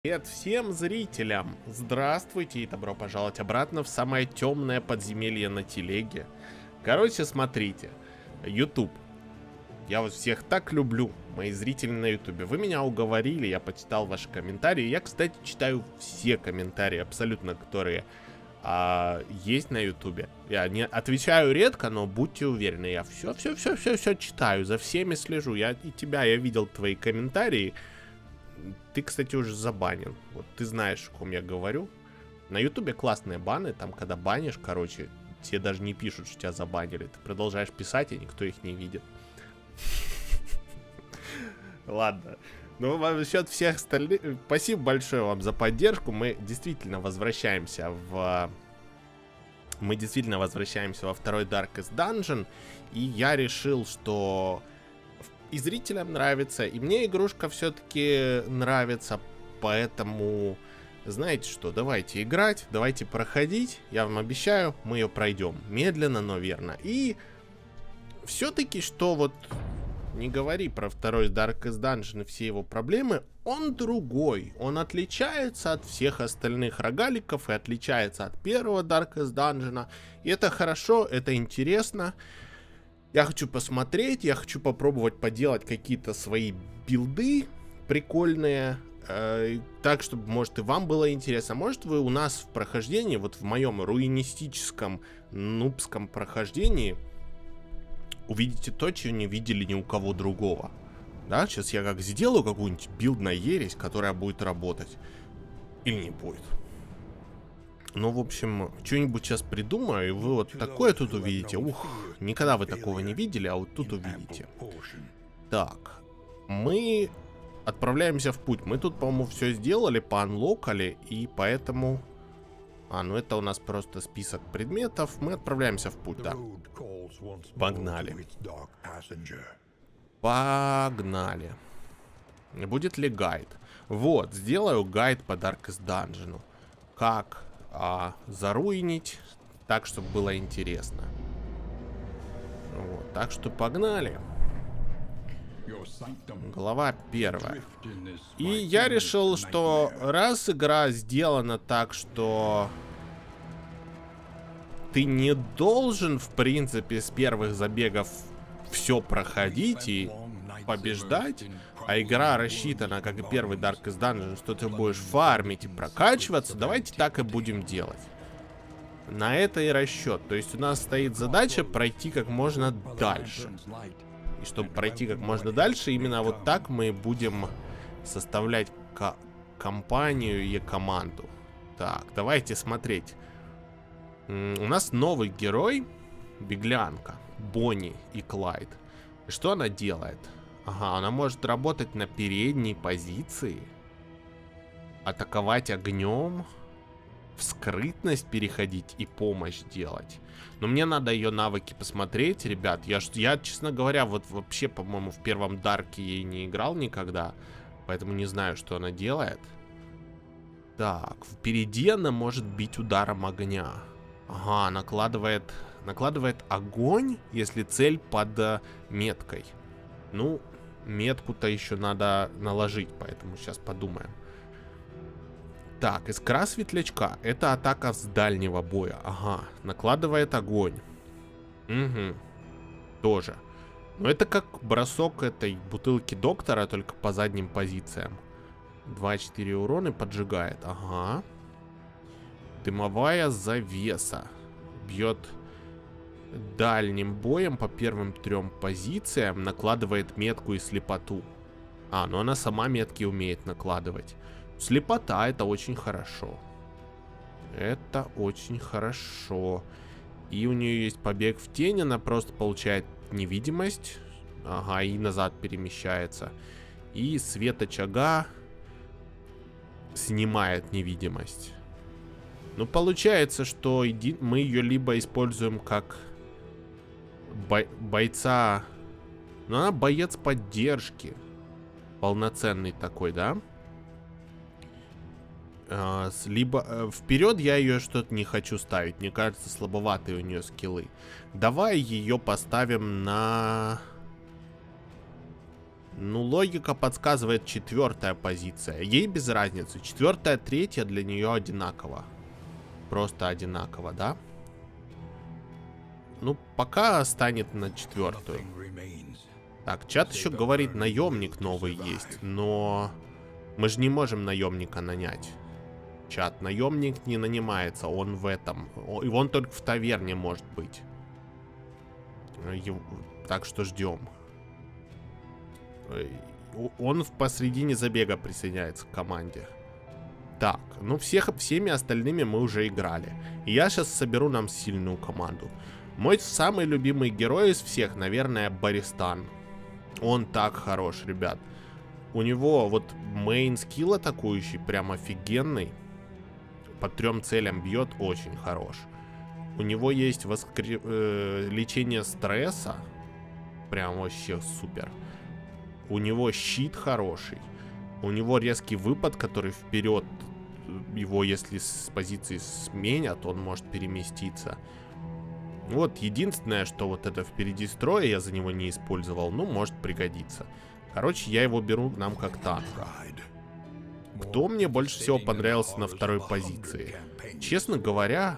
Привет всем зрителям! Здравствуйте и добро пожаловать обратно в самое темное подземелье на телеге. Короче, смотрите, YouTube. Я вас всех так люблю, мои зрители на YouTube. Вы меня уговорили, я почитал ваши комментарии. Я, кстати, читаю все комментарии, абсолютно, которые есть на YouTube. Я не отвечаю редко, но будьте уверены, я все читаю, за всеми слежу. Я видел твои комментарии. Ты, кстати, уже забанен. Вот ты знаешь, о ком я говорю. На Ютубе классные баны. Там, когда банишь, короче, тебе даже не пишут, что тебя забанили. Ты продолжаешь писать, и никто их не видит. Ладно. Ну, насчет всех остальных... Спасибо большое вам за поддержку. Мы действительно возвращаемся во второй Darkest Dungeon. И я решил, что... И зрителям нравится, и мне игрушка все-таки нравится, поэтому, знаете что, давайте играть, давайте проходить, я вам обещаю, мы ее пройдем медленно, но верно. И все-таки, что вот, не говори про второй Darkest Dungeon и все его проблемы, он другой, он отличается от всех остальных рогаликов и отличается от первого Darkest Dungeon, и это хорошо, это интересно. Я хочу посмотреть, я хочу попробовать поделать какие-то свои билды прикольные, так, чтобы, может, и вам было интересно. Может, вы у нас в прохождении, вот в моем руинистическом, нубском прохождении, увидите то, чего не видели ни у кого другого. Да, сейчас я как сделаю какую-нибудь билд на ересь, которая будет работать. Или не будет. Ну, в общем, что-нибудь сейчас придумаю, и вы вот такое тут увидите. Ух, никогда вы такого не видели, а вот тут увидите. Так, мы отправляемся в путь. Мы тут, по-моему, все сделали, поанлокали, и поэтому... ну это у нас просто список предметов. Мы отправляемся в путь, да. Погнали. Погнали. Будет ли гайд? Вот, сделаю гайд по Darkest Dungeon. Как... заруинить так, чтобы было интересно. Вот, так что погнали. Глава первая. И я решил, что раз игра сделана так, что ты не должен, в принципе, с первых забегов все проходить и побеждать, а игра рассчитана, как и первый Darkest Dungeon, что ты будешь фармить и прокачиваться, давайте так и будем делать. На это и расчет. То есть у нас стоит задача пройти как можно дальше. И чтобы пройти как можно дальше, именно вот так мы будем составлять компанию и команду. Так, давайте смотреть. У нас новый герой, беглянка, Бонни и Клайд. И что она делает? Ага, она может работать на передней позиции, атаковать огнем, в скрытность переходить и помощь делать. Но мне надо ее навыки посмотреть, ребят. Я, честно говоря, вот вообще, по-моему, в первом Дарке ей не играл никогда, поэтому не знаю, что она делает. Так, впереди она может бить ударом огня. Ага, накладывает огонь, если цель под меткой. Ну, метку-то еще надо наложить, поэтому сейчас подумаем. Так, искра светлячка. Это атака с дальнего боя. Ага, накладывает огонь. Угу, тоже. Но это как бросок этой бутылки доктора, только по задним позициям. 2-4 урона поджигает. Ага. Дымовая завеса. Бьет... дальним боем по первым 3 позициям, накладывает метку и слепоту. Но она сама метки умеет накладывать. Слепота — это очень хорошо. Это очень хорошо. И у нее есть побег в тень, она просто получает невидимость. Ага, и назад перемещается. И свет очага снимает невидимость. Ну, получается, что мы ее либо используем как... бойца. Но она боец поддержки. Полноценный такой, да? Либо вперед я ее что-то не хочу ставить. Мне кажется, слабоватые у нее скиллы. Давай ее поставим на Ну, логика подсказывает 4-я позиция. Ей без разницы. 4-я, 3-я для нее одинаково. Просто одинаково, да? Ну, пока станет на 4-ю. Так, чат еще говорит, наемник новый есть. Но мы же не можем наемника нанять. Чат, наемник не нанимается. Он в этом. И он только в таверне может быть. Так что ждем. Он посредине забега присоединяется к команде. Так, ну всеми остальными мы уже играли. И я сейчас соберу нам сильную команду. Мой самый любимый герой из всех, наверное, Баристан. Он так хорош, ребят. У него вот мейн скилл атакующий прям офигенный. По 3 целям бьет, очень хорош. У него есть лечение стресса. Прям вообще супер. У него щит хороший. У него резкий выпад, который вперед. Его, если с позиции сменят, он может переместиться. Вот единственное, что вот это впереди строя, я за него не использовал. Ну, может пригодиться. Короче, я его беру нам как танка. Кто мне больше всего понравился на 2-й позиции? Честно говоря,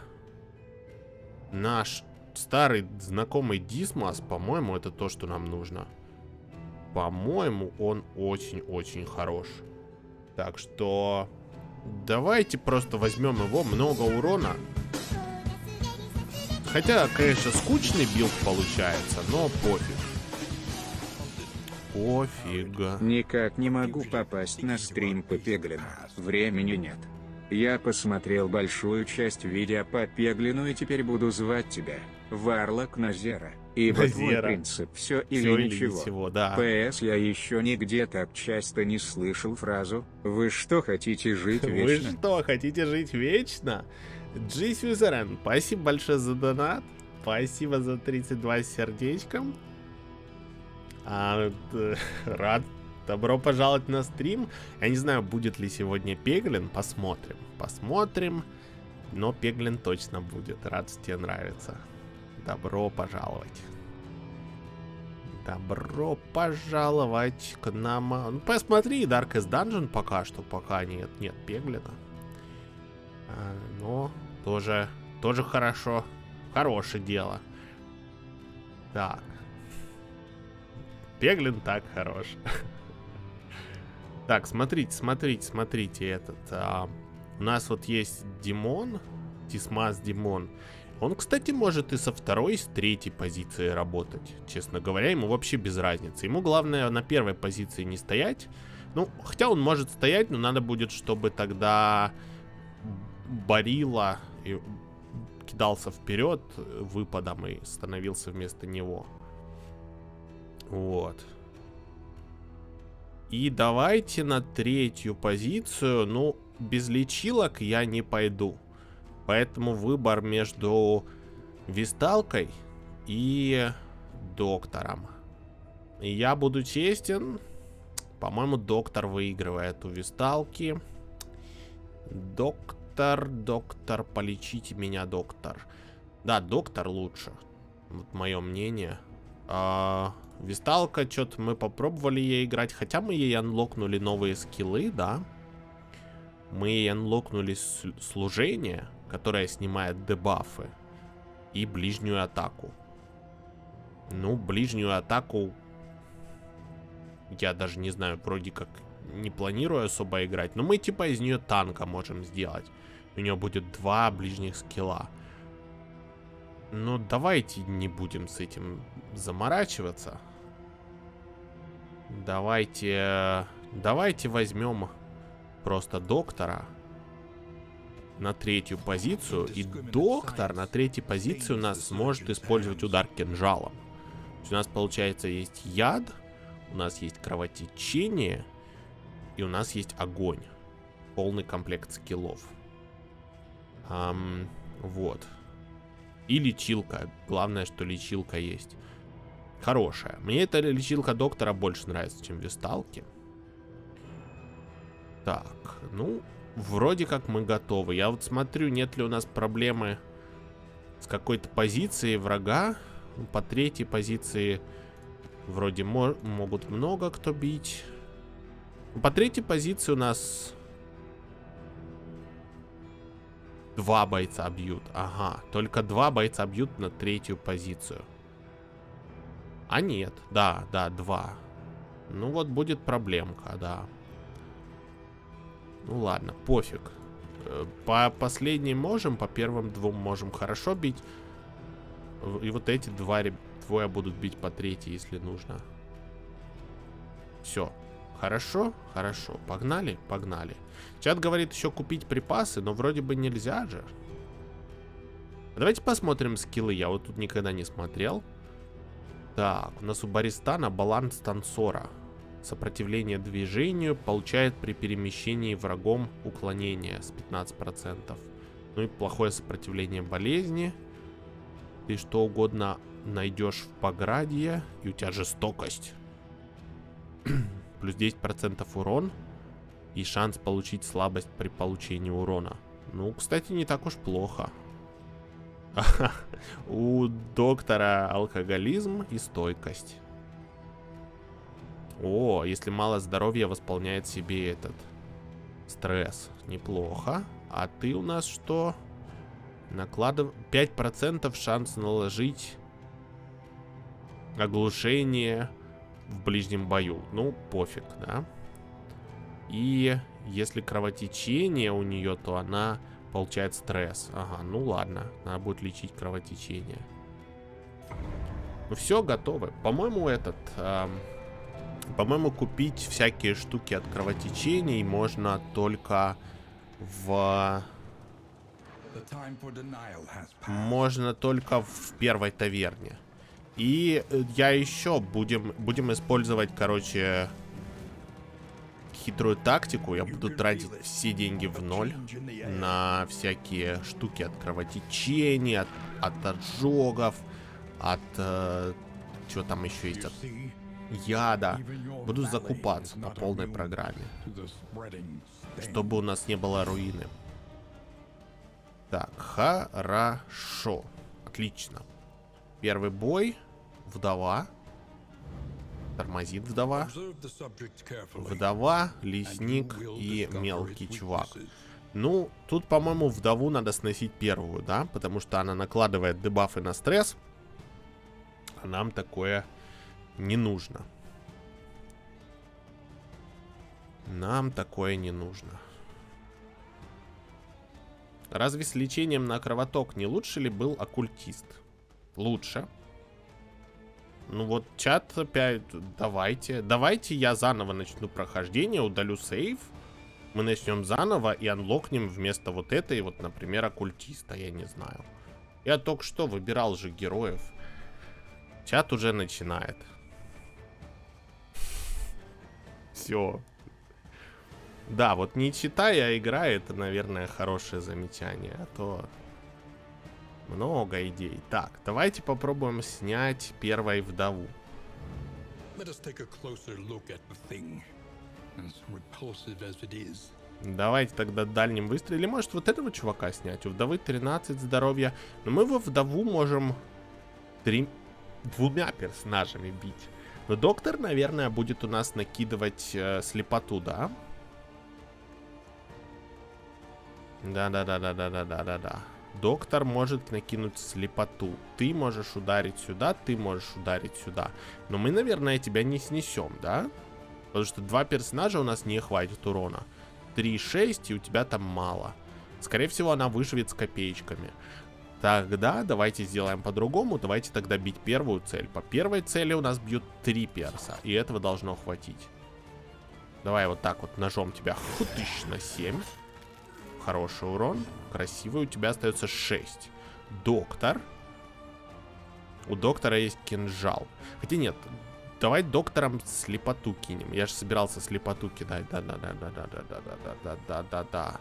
наш старый знакомый Дисмос, по-моему, это то, что нам нужно. По-моему, он очень-очень хорош. Так что давайте просто возьмем его. Много урона. Хотя, конечно, скучный билд получается, но пофиг. Пофиг. Никак не могу попасть на стрим по Пеглину. Времени нет. Я посмотрел большую часть видео по Пеглину и теперь буду звать тебя Варлок Назера. Ибо твой принцип все или ничего. Да. ПС, я еще нигде так часто не слышал фразу «Вы что, хотите жить вечно?» Вы что, хотите жить вечно? G-Suzerain, спасибо большое за донат. Спасибо за 32 сердечком. Рад. Добро пожаловать на стрим. Я не знаю, будет ли сегодня Пеглин. Посмотрим. Посмотрим. Но Пеглин точно будет. Рад, что тебе нравится. Добро пожаловать. Добро пожаловать к нам. Ну, посмотри, Darkest Dungeon пока что. Пока нет Пеглина. Но тоже хорошо. Хорошее дело. Так. Пеглин так хорош. Так, смотрите этот. У нас вот есть Димон. Дисмос Димон. Он, кстати, может и со 2-й, и с 3-й позиции работать. Честно говоря, ему вообще без разницы. Ему главное на 1-й позиции не стоять. Ну, хотя он может стоять, но надо будет, чтобы тогда Барила кидался вперед выпадом и становился вместо него. Вот. И давайте на 3-ю позицию. Ну, без лечилок я не пойду. Поэтому выбор между Висталкой и Доктором. И я буду честен. По-моему, Доктор выигрывает у Висталки. Доктор, полечите меня, Доктор. Да, Доктор лучше. Вот мое мнение. Висталка, что-то мы попробовали ей играть. Хотя мы ей анлокнули новые скиллы, да. Мы ей анлокнули служение, которое снимает дебафы. И ближнюю атаку. Ну, ближнюю атаку я даже не знаю, вроде как не планирую особо играть. Но мы типа из нее танка можем сделать. У нее будет 2 ближних скилла. Но давайте не будем с этим заморачиваться. Давайте возьмем просто Доктора на 3-ю позицию. И Доктор на 3-й позиции у нас сможет использовать удар кинжалом. То есть у нас, получается, есть яд, у нас есть кровотечение, и у нас есть огонь. Полный комплект скиллов. Вот. И лечилка. Главное, что лечилка есть. Хорошая. Мне эта лечилка Доктора больше нравится, чем Висталки. Так, ну, вроде как мы готовы. Я вот смотрю, нет ли у нас проблемы с какой-то позицией врага. По 3-й позиции Вроде могут много кто бить. По третьей позиции у нас 2 бойца бьют. Ага, только 2 бойца бьют на третью позицию. А нет, да, 2. Ну вот будет проблемка, да. Ну ладно, пофиг. По последней можем, по первым 2 можем хорошо бить. И вот эти двое будут бить по третьей, если нужно. Все. Хорошо, хорошо. Погнали, погнали. Чат говорит еще купить припасы, но вроде бы нельзя же. Давайте посмотрим скиллы. Я вот тут никогда не смотрел. Так, у нас у Баристана баланс танцора. Сопротивление движению получает при перемещении врагом уклонение с 15%. Ну и плохое сопротивление болезни. Ты что угодно найдешь в поградье. И у тебя жестокость. Плюс 10% урон. И шанс получить слабость при получении урона. Ну, кстати, не так уж плохо. У доктора алкоголизм и стойкость. О, если мало здоровья, восполняет себе этот стресс. Неплохо. А ты у нас что? 5% шанс наложить оглушение в ближнем бою. Ну, пофиг, да? И если кровотечение у нее, то она получает стресс. Ага, ну ладно. Надо будет лечить кровотечение. Ну все, готовы. По-моему, по-моему, купить всякие штуки от кровотечений можно только в первой таверне. И я еще будем использовать, короче, хитрую тактику. Я буду тратить все деньги в ноль на всякие штуки от кровотечения, от ожогов, от чего там еще есть, от яда. Буду закупаться по полной программе, чтобы у нас не было руины. Так, хорошо. Отлично. Первый бой. Вдова. Тормозит вдова. Вдова, лесник и мелкий чувак. Ну, тут, по-моему, вдову надо сносить первую, да? Потому что она накладывает дебафы на стресс. А нам такое не нужно. Нам такое не нужно. Разве с лечением на кровоток не лучше ли был оккультист? Лучше. Ну вот, чат опять, давайте я заново начну прохождение, удалю сейв. Мы начнем заново и анлокнем вместо вот этой, вот, например, оккультиста, я не знаю. Я только что выбирал же героев. Чат уже начинает. Все. Да, вот не читая, а играя, это, наверное, хорошее замечание. А то много идей. Так, давайте попробуем снять первой вдову. Давайте тогда дальним выстреле. Может, вот этого чувака снять? У вдовы 13 здоровья. Но мы во вдову можем 2 персонажами бить. Но доктор, наверное, будет у нас накидывать слепоту, да? Да. Доктор может накинуть слепоту. Ты можешь ударить сюда, ты можешь ударить сюда. Но мы, наверное, тебя не снесем, да? Потому что 2 персонажа у нас не хватит урона. 3-6, и у тебя там мало. Скорее всего, она выживет с копеечками. Тогда давайте сделаем по-другому. Давайте тогда бить первую цель. По первой цели у нас бьют 3 перса. И этого должно хватить. Давай вот так вот ножом тебя хутыщ на 7. Хороший урон. Красивый. У тебя остается 6. Доктор. У доктора есть кинжал. Хотя нет. Давай доктором слепоту кинем. Я же собирался слепоту кидать. Да.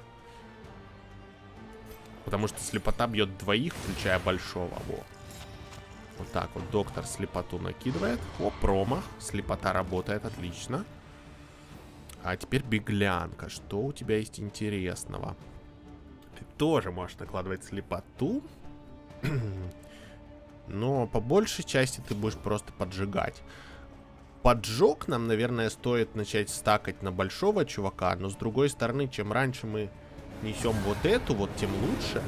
Потому что слепота бьет 2, включая большого. Во. Вот так вот доктор слепоту накидывает. О, промах. Слепота работает отлично. А теперь беглянка. Что у тебя есть интересного? Ты тоже можешь накладывать слепоту. Но по большей части ты будешь просто поджигать. Поджог нам, наверное, стоит начать стакать на большого чувака. Но с другой стороны, чем раньше мы несем вот эту, вот тем лучше.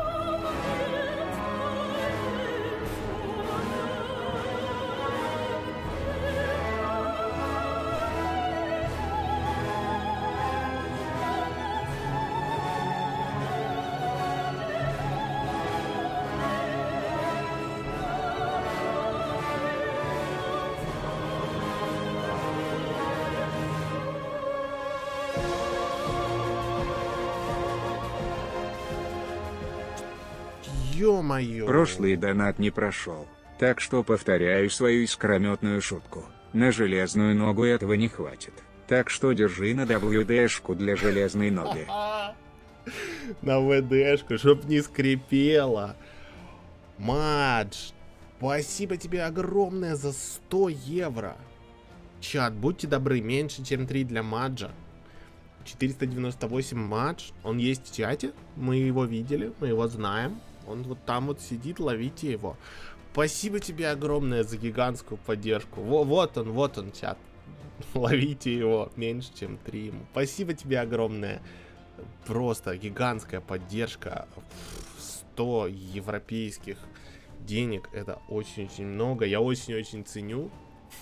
Ё-моё. Прошлый донат не прошел, так что повторяю свою искрометную шутку. На железную ногу этого не хватит, так что держи на WD-шку для железной ноги. На ВДшку, чтоб не скрипело. Мадж, спасибо тебе огромное за 100 евро. Чат, будьте добры, меньше, чем 3 для Маджа. 498 Мадж, он есть в чате, мы его видели, мы его знаем. Он вот там вот сидит, ловите его. Спасибо тебе огромное за гигантскую поддержку. Вот он, чат. Ловите его, меньше, чем 3 ему. Спасибо тебе огромное. Просто гигантская поддержка. 100 европейских денег. Это очень-очень много. Я очень-очень ценю.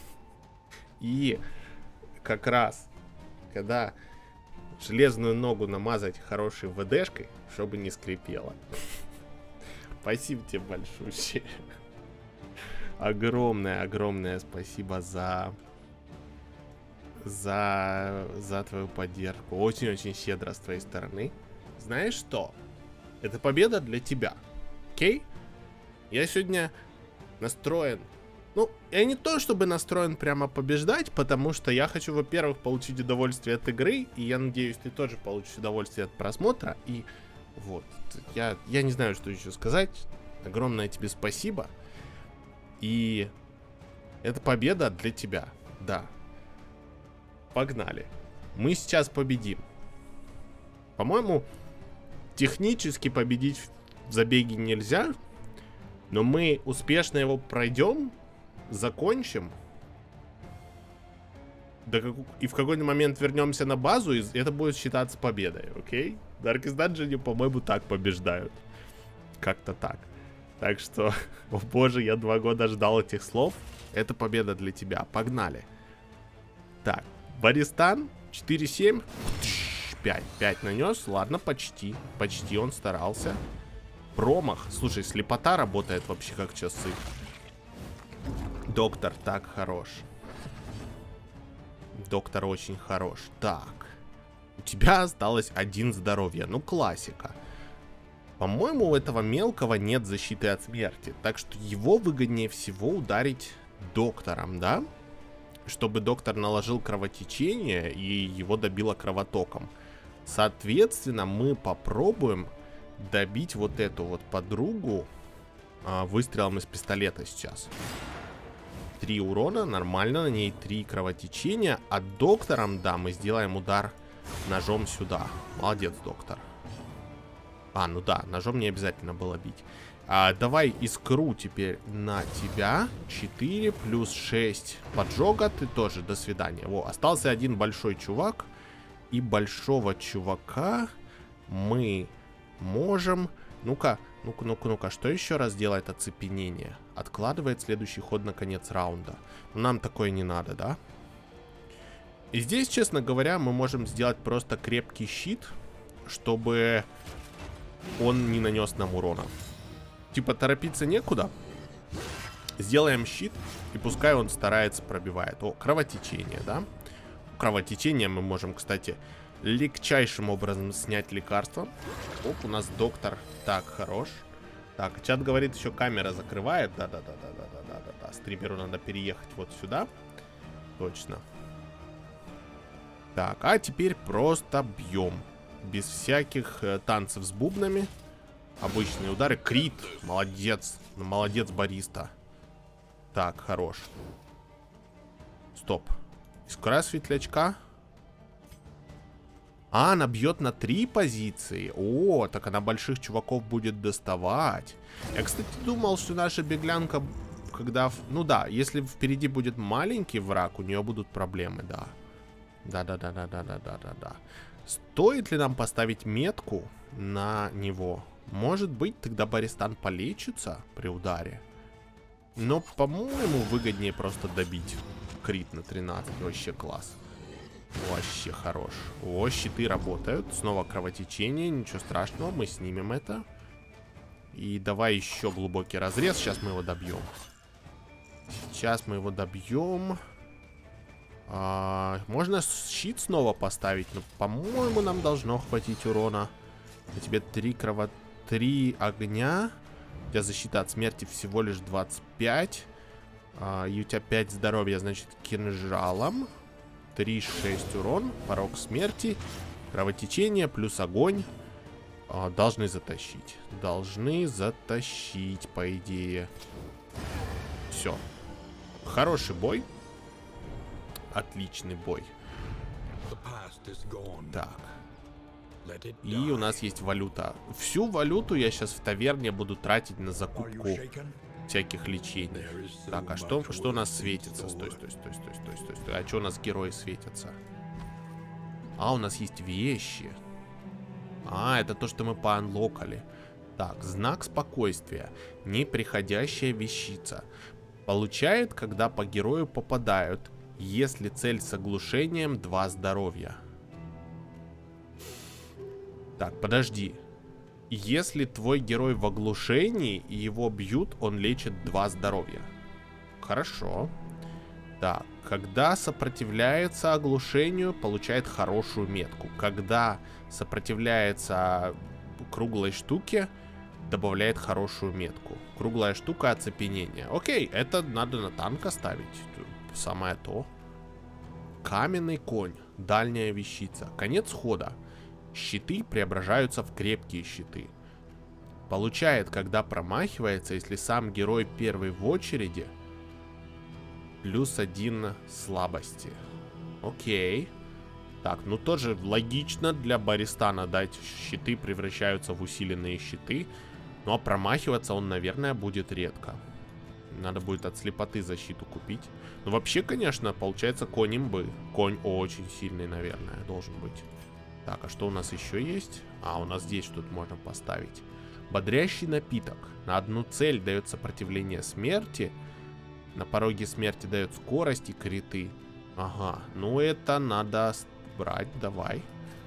И как раз, когда железную ногу намазать хорошей ВДшкой, чтобы не скрипело. Спасибо тебе большое. Огромное спасибо за твою поддержку. Очень-очень щедро с твоей стороны. Знаешь что? Это победа для тебя. Окей? Я сегодня настроен. Ну, я не то чтобы настроен прямо побеждать, потому что я хочу, во-первых, получить удовольствие от игры, и я надеюсь, ты тоже получишь удовольствие от просмотра, и вот, я не знаю, что еще сказать. Огромное тебе спасибо. И это победа для тебя. Да. Погнали. Мы сейчас победим. По-моему, технически победить в забеге нельзя. Но мы успешно его пройдем, закончим. И в какой-то момент вернемся на базу, и это будет считаться победой, окей? Darkest Dungeon, по-моему, так побеждают. Как-то так. Так что, о боже, я 2 года ждал этих слов. Это победа для тебя. Погнали. Так, Баристан, 4-7. 5 нанес. Ладно, почти. Почти он старался. Промах. Слушай, слепота работает вообще как часы. Доктор так хорош. Доктор очень хорош. Так. У тебя осталось 1 здоровье. Ну, классика. По-моему, у этого мелкого нет защиты от смерти. Так что его выгоднее всего ударить доктором, да? Чтобы доктор наложил кровотечение и его добило кровотоком. Соответственно, мы попробуем добить вот эту вот подругу выстрелом из пистолета сейчас. 3 урона, нормально, на ней 3 кровотечения. А доктором, да, мы сделаем удар ножом сюда. Молодец, доктор. Ну да, ножом не обязательно было бить. Давай искру теперь на тебя. 4 плюс 6 поджога. Ты тоже, до свидания. Во, остался 1 большой чувак. И большого чувака мы можем... Ну-ка, что еще раз делает оцепенение? Откладывает следующий ход на конец раунда. Нам такое не надо, да? И здесь, честно говоря, мы можем сделать просто крепкий щит, чтобы он не нанес нам урона. Типа торопиться некуда. Сделаем щит, и пускай он старается, пробивает. О, кровотечение, да? Кровотечение мы можем, кстати, легчайшим образом снять лекарство. Оп, у нас доктор. Так, хорош. Так, чат говорит, еще камера закрывает. Да-да-да. Стримеру надо переехать вот сюда. Точно. Так, а теперь просто бьем. Без всяких танцев с бубнами. Обычные удары. Крит. Молодец. Молодец, бариста. Так, хорош. Стоп. Искра светлячка. Она бьет на 3 позиции. О, так она больших чуваков будет доставать. Я, кстати, думал, что наша беглянка когда... Ну да, если впереди будет маленький враг, у нее будут проблемы, да. Да. Стоит ли нам поставить метку на него? Может быть, тогда Баристан полечится при ударе. Но, по-моему, выгоднее просто добить. Крит на 13. Вообще класс. Вообще хорош. О, щиты работают. Снова кровотечение. Ничего страшного. Мы снимем это. И давай еще глубокий разрез. Сейчас мы его добьем. Можно щит снова поставить. Но, по-моему, нам должно хватить урона. На тебе 3 огня. У тебя защита от смерти всего лишь 25. И у тебя 5 здоровья, значит, кинжалом. 3-6 урон. Порог смерти. Кровотечение плюс огонь. Должны затащить. По идее. Все. Хороший бой. Отличный бой. Так. И у нас есть валюта. Всю валюту я сейчас в таверне буду тратить на закупку всяких лечений. Так, а что у нас светится? Стой. А что у нас герои светятся? У нас есть вещи. Это то, что мы поанлокали. Так, знак спокойствия. Неприходящая вещица. Получает, когда по герою попадают. Если цель с оглушением, 2 здоровья. Так, подожди. Если твой герой в оглушении и его бьют, он лечит 2 здоровья. Хорошо. Так, когда сопротивляется оглушению, получает хорошую метку. Когда сопротивляется круглой штуке, добавляет хорошую метку. Круглая штука — оцепенение. Окей, это надо на танк оставить. Самое то. Каменный конь. Дальняя вещица. Конец хода. Щиты преображаются в крепкие щиты. Получает, когда промахивается, если сам герой первый в очереди, +1 слабости. Окей. Так, ну тоже логично для Баристана дать щиты превращаются в усиленные щиты. Ну а промахиваться он, наверное, будет редко. Надо будет от слепоты защиту купить. Ну вообще, конечно, получается конь имбы. Конь очень сильный, наверное, должен быть. Так, а что у нас еще есть? У нас здесь что-то можно поставить. Бодрящий напиток. На одну цель дает сопротивление смерти. На пороге смерти дает скорость и криты. Ага, ну это надо брать, давай.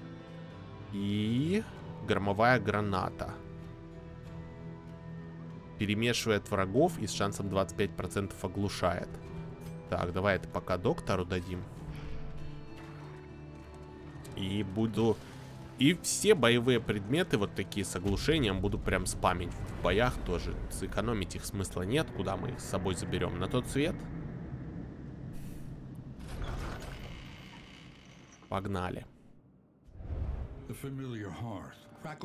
И громовая граната. Перемешивает врагов и с шансом 25% оглушает. Так, давай это пока доктору дадим. И буду... И все боевые предметы вот такие с оглушением буду прям спамить в боях тоже. Сэкономить их смысла нет. Куда мы их с собой заберем? На тот свет? Погнали. Так,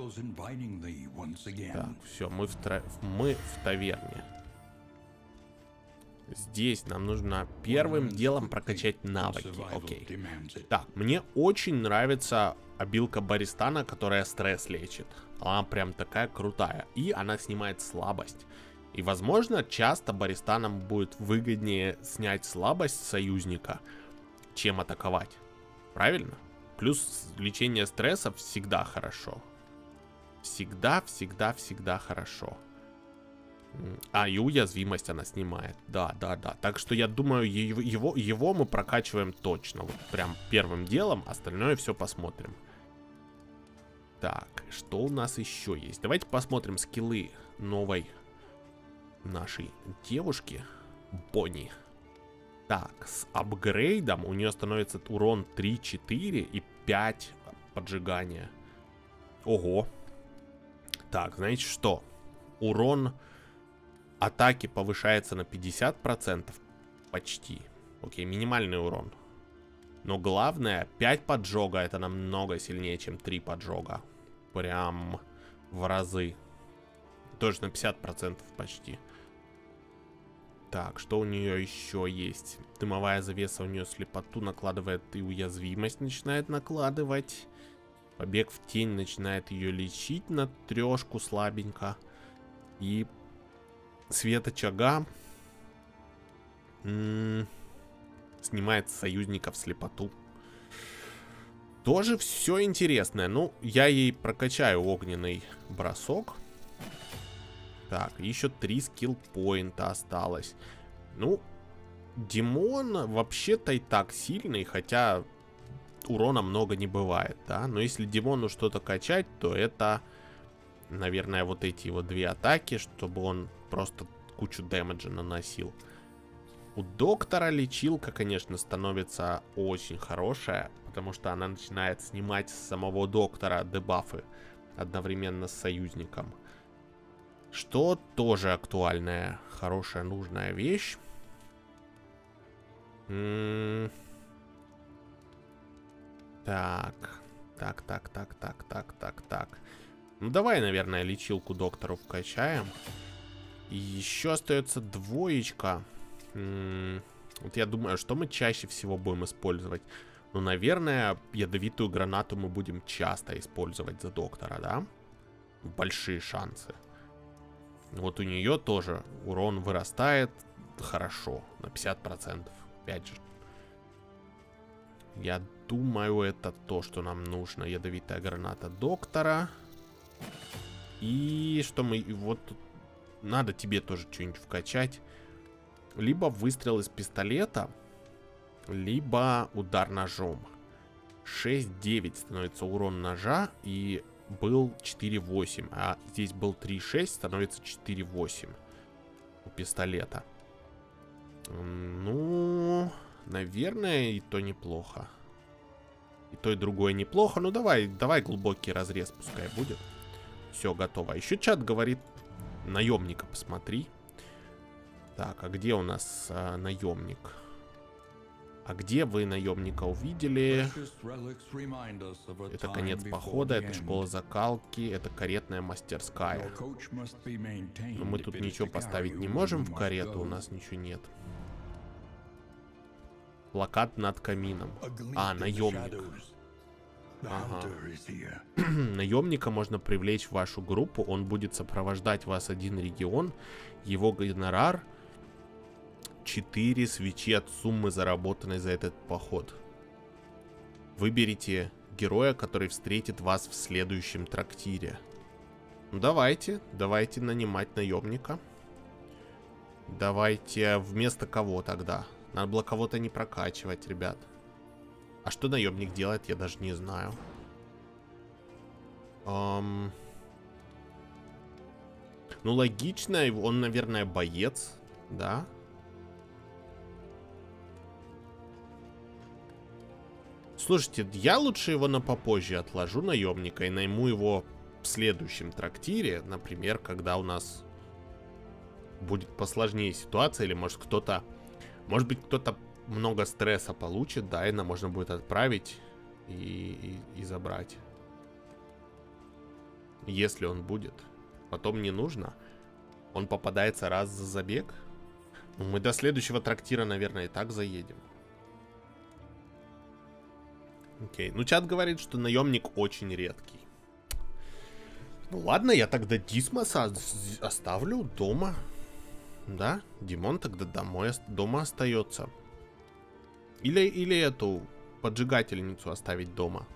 все, мы в таверне. Здесь нам нужно первым делом прокачать навыки. Окей. Так, мне очень нравится обилка Баристана, которая стресс лечит. Она прям такая крутая. И она снимает слабость. И, возможно, часто Баристанам будет выгоднее снять слабость союзника, чем атаковать. Правильно? Плюс лечение стресса всегда хорошо. Всегда хорошо. И уязвимость она снимает. Да. Так что я думаю, его мы прокачиваем точно. Вот прям первым делом. Остальное все посмотрим. Так, что у нас еще есть? Давайте посмотрим скиллы новой нашей девушки. Бонни. Так, с апгрейдом у нее становится урон 3-4 и 5 поджигания. Ого. Так, знаете что? Урон атаки повышается на 50%. Почти. Окей, минимальный урон. Но главное, 5 поджога это намного сильнее, чем 3 поджога. Прям в разы. Тоже на 50% почти. Так, что у нее еще есть? Дымовая завеса у нее слепоту накладывает и уязвимость начинает накладывать. Побег в тень начинает ее лечить на 3 слабенько. И свет очага Снимает с союзников слепоту. Тоже все интересное. Ну, я ей прокачаю огненный бросок. Так, еще 3 скилл-поинта осталось. Ну, Димон вообще-то и так сильный, хотя урона много не бывает, да. Но если Димону что-то качать, то это, наверное, вот эти вот 2 атаки, чтобы он просто кучу дэмэджа наносил. У доктора лечилка, конечно, становится очень хорошая, потому что она начинает снимать с самого доктора дебафы одновременно с союзником. Что тоже актуальная, хорошая, нужная вещь. Так. Ну, давай, наверное, лечилку доктору вкачаем. И еще остается 2. Вот я думаю, что мы чаще всего будем использовать. Ну, наверное, ядовитую гранату мы будем часто использовать за доктора, да? Большие шансы. Вот у нее тоже урон вырастает хорошо, на 50%. Опять же. Я думаю, это то, что нам нужно. Ядовитая граната доктора. И что мы... Вот надо тебе тоже что-нибудь вкачать. Либо выстрел из пистолета, либо удар ножом. 6-9 становится урон ножа, и был 4-8. А здесь был 3-6, становится 4-8 у пистолета. Ну, наверное, и то неплохо. И то, и другое неплохо. Ну, давай глубокий разрез пускай будет. Все, готово. Еще чат говорит, наемника посмотри. Так, а где у нас наемник? А где вы наемника увидели? Это конец похода, это школа закалки, это каретная мастерская. Но мы тут ничего поставить не можем в карету, у нас ничего нет. Плакат над камином. А, наемник. Ага. Наемника можно привлечь в вашу группу, он будет сопровождать вас один регион, его гонорар 4 свечи от суммы, заработанной за этот поход. Выберите героя, который встретит вас в следующем трактире. Ну, давайте нанимать наемника. Давайте вместо кого тогда? Надо было кого-то не прокачивать, ребят. А что наемник делает, я даже не знаю. Ну, логично, он, наверное, боец, да? Слушайте, я лучше его на попозже отложу, наемника, и найму его в следующем трактире, например, когда у нас будет посложнее ситуация, или может кто-то, может быть, кто-то много стресса получит, да, и нам можно будет отправить и забрать. Если он будет. Потом не нужно. Он попадается раз за забег. Ну, мы до следующего трактира, наверное, и так заедем. Окей. Ну, чат говорит, что наемник очень редкий. Ну, ладно, я тогда Дисмоса оставлю дома. Да, Димон тогда дома остается. Или эту поджигательницу оставить дома.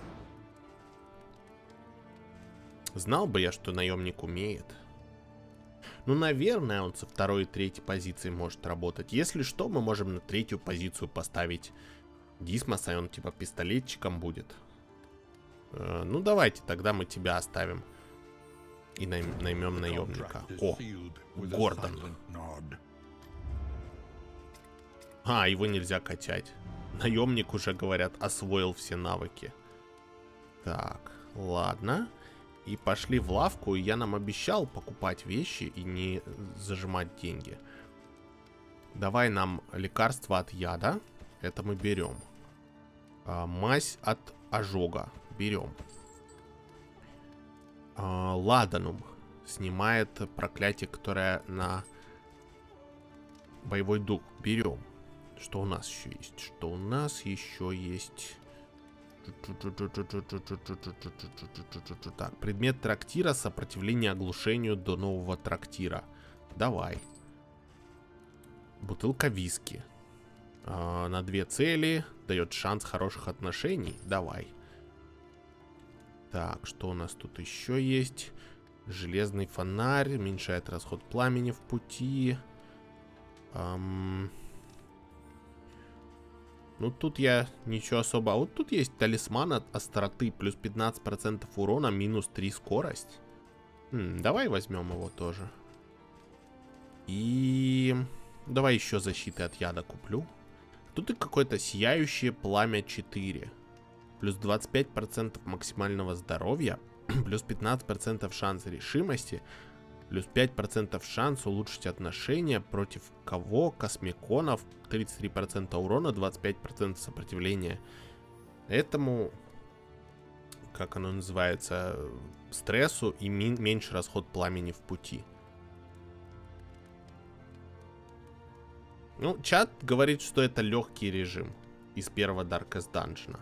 Знал бы я, что наемник умеет. Ну, наверное, он со 2-й и 3-й позиции может работать. Если что, мы можем на 3-ю позицию поставить Дисмоса, и он типа пистолетчиком будет. Ну, давайте, тогда мы тебя оставим. И наймем наемника. О, Гордон. А, его нельзя качать. Наемник уже, говорят, освоил все навыки. Так, ладно. И пошли в лавку, и я нам обещал покупать вещи и не зажимать деньги. Давай нам лекарство от яда. Это мы берем. Мазь от ожога. Берем. Ладанум. Снимает проклятие, которое на боевой дух. Берем. Что у нас еще есть? Что у нас еще есть? Так, предмет трактира, сопротивление оглушению до нового трактира. Давай. Бутылка виски. На 2 цели. Дает шанс хороших отношений. Давай. Так, что у нас тут еще есть? Железный фонарь. Уменьшает расход пламени в пути. Ну, тут я ничего особо. А вот тут есть талисман от остроты. Плюс 15% урона, минус 3 скорость. Давай возьмем его тоже. И... давай еще защиты от яда куплю. Тут и какое-то сияющее пламя 4. Плюс 25% максимального здоровья. Плюс 15% шанс решимости. Плюс 5% шанс улучшить отношения. Против кого? Космиконов. 33% урона, 25% сопротивления. Этому, как оно называется, стрессу и меньше расход пламени в пути. Ну, чат говорит, что это легкий режим из первого Darkest Dungeon.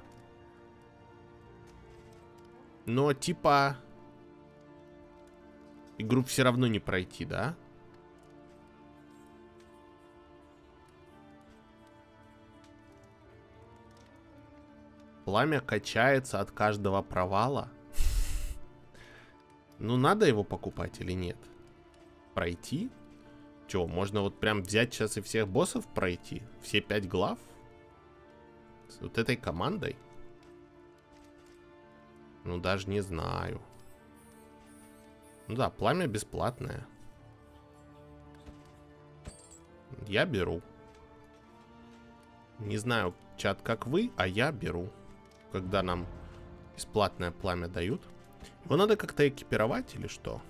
Но типа игру все равно не пройти, да? Пламя качается от каждого провала. Ну, надо его покупать или нет? Пройти? Че, можно вот прям взять сейчас и всех боссов пройти? Все 5 глав? С вот этой командой? Ну, даже не знаю. Ну да, пламя бесплатное. Я беру. Не знаю, чат, как вы, а я беру. Когда нам бесплатное пламя дают. Его надо как-то экипировать или что?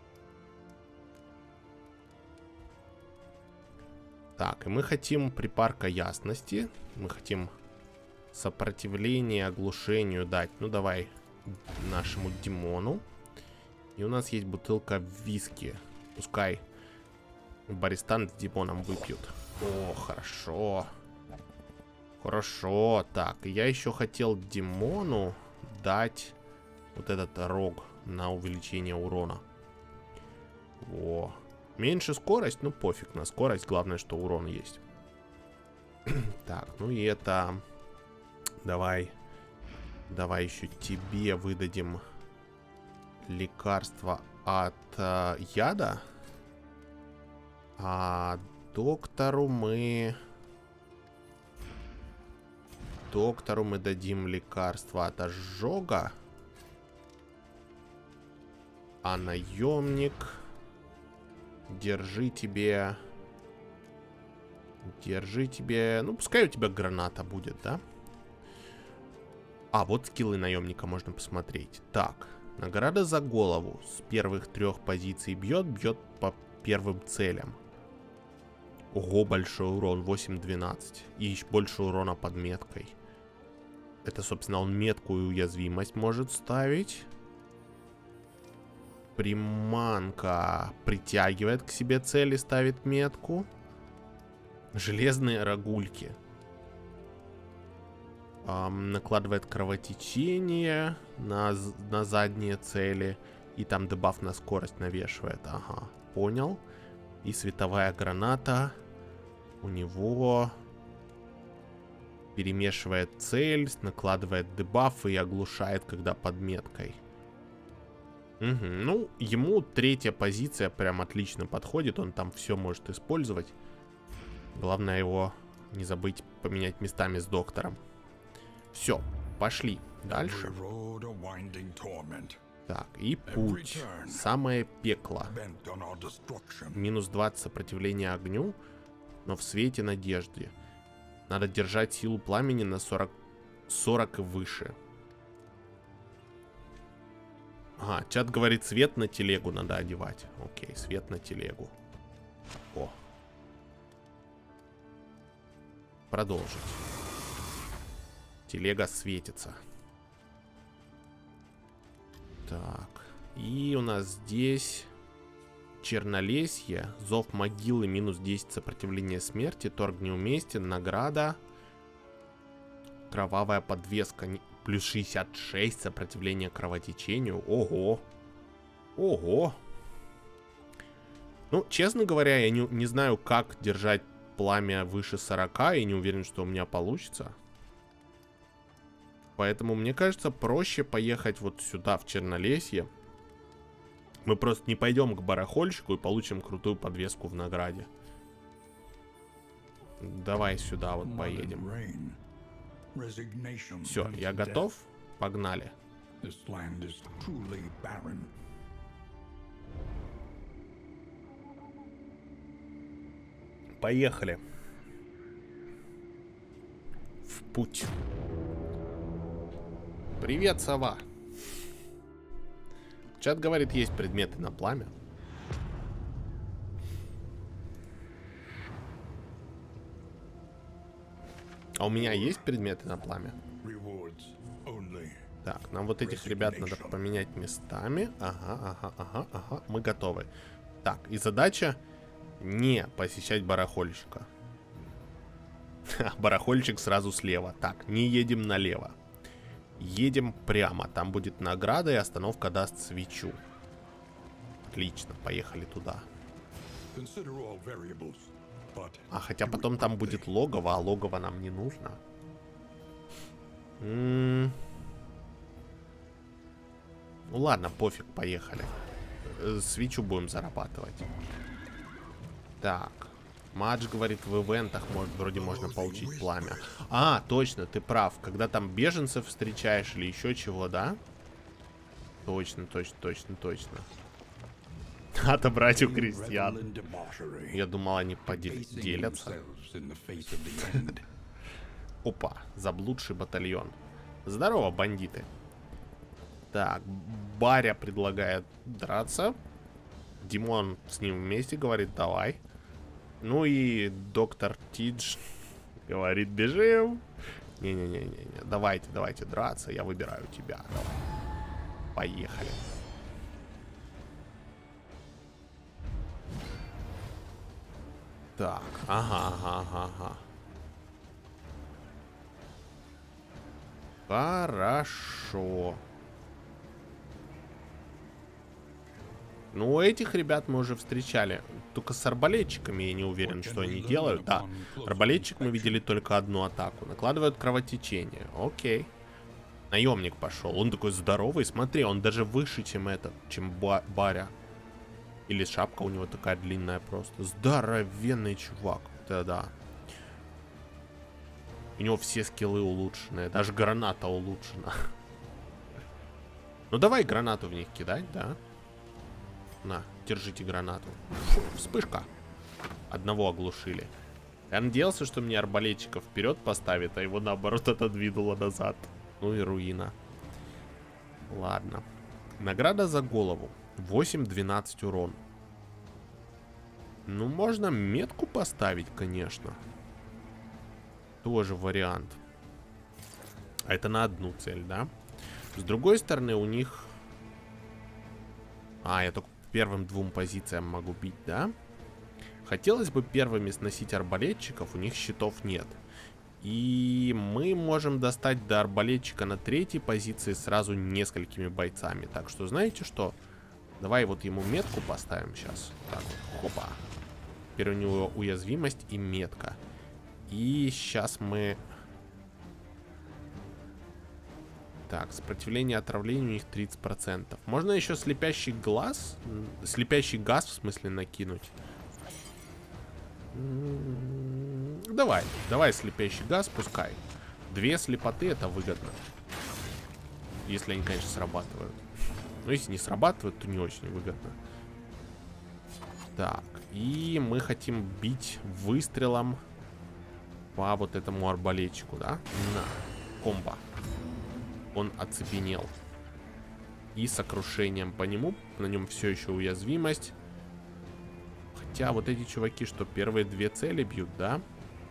Так, и мы хотим припарка ясности. Мы хотим сопротивление оглушению дать. Ну, давай нашему Димону. И у нас есть бутылка виски. Пускай Баристан с Димоном выпьют. О, хорошо. Хорошо. Так, я еще хотел Димону дать вот этот рог на увеличение урона. Во. Меньше скорость, ну пофиг на скорость. Главное, что урон есть. Так, ну и это... Давай еще тебе выдадим лекарство от яда. А доктору мы дадим лекарство от ожога. А наемник... Держи тебе... Ну, пускай у тебя граната будет, да? А, вот скиллы наемника можно посмотреть. Так, награда за голову. С первых 3 позиций бьет по первым целям. Ого, большой урон, 8-12. И еще больше урона под меткой. Это, собственно, он меткую уязвимость может ставить. Приманка притягивает к себе цель и ставит метку. Железные рогульки. Накладывает кровотечение на задние цели. И там дебаф на скорость навешивает. Ага, понял. И световая граната. У него перемешивает цель, накладывает дебафы и оглушает, когда под меткой. Угу. Ну, ему 3-я позиция прям отлично подходит. Он там все может использовать. Главное его не забыть поменять местами с доктором. Все, пошли дальше. Так, и путь. Самое пекло. Минус 20 сопротивления огню, но в свете надежды. Надо держать силу пламени на 40 и выше. Ага, чат говорит, свет на телегу надо одевать. Окей, свет на телегу. О. Продолжить. Телега светится. Так. И у нас здесь Чернолесье. Зов могилы, минус 10 сопротивления смерти. Торг неуместен. Награда. Кровавая подвеска. Плюс 66 сопротивления кровотечению. Ого. Ого. Ну, честно говоря, я не знаю, как держать пламя выше 40, и не уверен, что у меня получится. Поэтому, мне кажется, проще поехать вот сюда, в Чернолесье. Мы просто не пойдем к барахольщику и получим крутую подвеску в награде. Давай сюда вот поедем. Все, я готов. Погнали. Поехали. В путь. Привет, сова. Чат говорит, есть предметы на пламя. А у меня есть предметы на пламя? Так, нам вот этих ребят надо поменять местами. Ага. Мы готовы. Так, и задача не посещать барахольщика. Барахольщик сразу слева. Так, не едем налево. Едем прямо. Там будет награда, и остановка даст свечу. Отлично, поехали туда. А хотя потом там будет логово, а логово нам не нужно. Ну ладно, пофиг, поехали. Свечу будем зарабатывать. Так. Мадж говорит, в ивентах вроде можно получить пламя. А, точно, ты прав. Когда там беженцев встречаешь или еще чего, да? Точно. Отобрать у крестьян. Я думал, они поделятся. Опа, заблудший батальон. Здорово, бандиты. Так, Баря предлагает драться. Димон с ним вместе говорит, давай. Ну и доктор Тидж говорит, бежим. Не-не-не, давайте драться, я выбираю тебя. Давай. Поехали. Так, ага. Хорошо. Ну, этих ребят мы уже встречали. Только с арбалетчиками я не уверен, что они делают. Да, арбалетчик мы видели только одну атаку. Накладывают кровотечение. Окей. Наемник пошел. Он такой здоровый. Смотри, он даже выше, чем этот, чем Баря. Или шапка у него такая длинная просто. Здоровенный чувак. Да. У него все скиллы улучшенные. Даже граната улучшена. Ну, давай гранату в них кидать, да? На, держите гранату. Фу, вспышка. Одного оглушили. Я надеялся, что мне арбалетчиков вперед поставит, а его наоборот отодвинуло назад. Ну и руина. Ладно. Награда за голову. 8-12 урон. Ну, можно метку поставить, конечно. Тоже вариант. А это на одну цель, да? С другой стороны, у них... А, я только первым двум позициям могу бить, да? Хотелось бы первыми сносить арбалетчиков, у них щитов нет. И мы можем достать до арбалетчика на третьей позиции сразу несколькими бойцами. Так что, знаете что? Давай вот ему метку поставим сейчас. Так вот, хопа. Теперь у него уязвимость и метка. И сейчас мы... Так, сопротивление отравлению у них 30%. Можно еще слепящий глаз? Слепящий газ, в смысле, накинуть. Давай слепящий газ, пускай. 2 слепоты, это выгодно. Если они, конечно, срабатывают. Но если не срабатывают, то не очень выгодно. Так, и мы хотим бить выстрелом по вот этому арбалетчику, да? На, комбо. Он оцепенел. И сокрушением по нему. На нем все еще уязвимость. Хотя вот эти чуваки, что первые 2 цели бьют, да?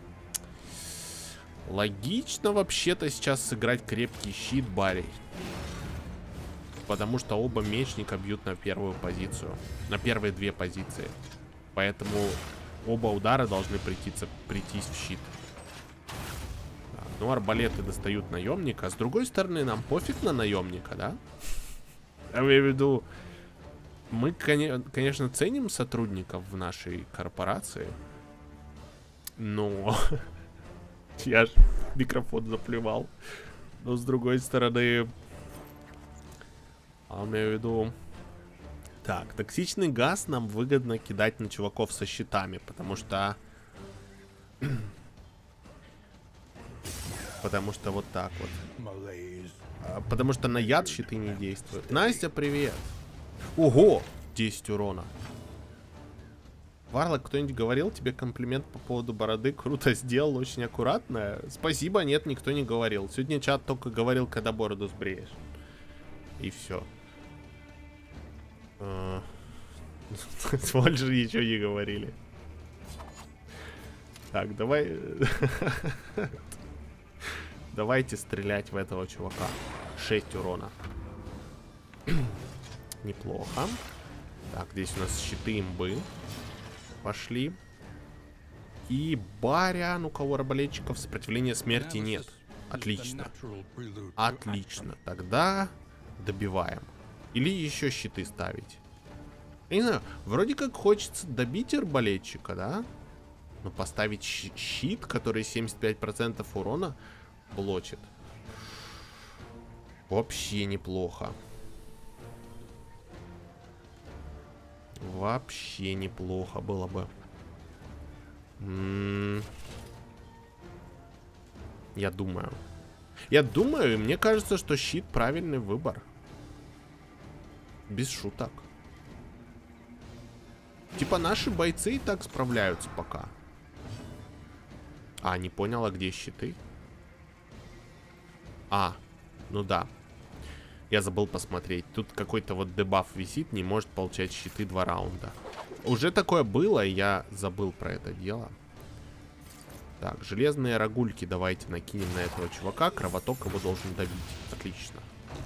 Логично вообще-то сейчас сыграть крепкий щит Барри. Потому что оба мечника бьют на первую позицию. На первые 2 позиции. Поэтому оба удара должны прийтись в щит. Ну, арбалеты достают наемника. С другой стороны, нам пофиг на наемника, да? Я имею в виду, мы, конечно, ценим сотрудников в нашей корпорации. Но я ж микрофон заплевал. Но с другой стороны, имею в виду... Так, токсичный газ нам выгодно кидать на чуваков со щитами, потому что... Потому что вот так вот. Потому что на яд щиты не действуют. Настя, привет! Ого! 10 урона. Варлок, кто-нибудь говорил тебе комплимент по поводу бороды? Круто сделал, очень аккуратно. Спасибо, нет, никто не говорил. Сегодня чат только говорил, когда бороду сбреешь. И все. Больше ничего не говорили. Так, давай... Давайте стрелять в этого чувака. 6 урона. Неплохо. Так, здесь у нас щиты имбы. Пошли. И баря, у кого арбалетчиков, сопротивления смерти нет. Отлично. Отлично. Тогда добиваем. Или еще щиты ставить. Я не знаю, вроде как хочется добить арбалетчика, да? Но поставить щит, который 75% урона блочит. Вообще неплохо. Вообще неплохо было бы. Я думаю. Я думаю, и мне кажется, что щит правильный выбор. Без шуток. Типа наши бойцы и так справляются пока. А, не поняла, где щиты? А, ну да. Я забыл посмотреть. Тут какой-то вот дебаф висит, не может получать щиты 2 раунда. Уже такое было, и я забыл про это дело. Так, железные рогульки давайте накинем на этого чувака. Кровоток его должен добить. Отлично.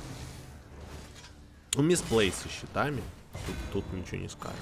Ну, мисплей со щитами. Тут ничего не скажешь.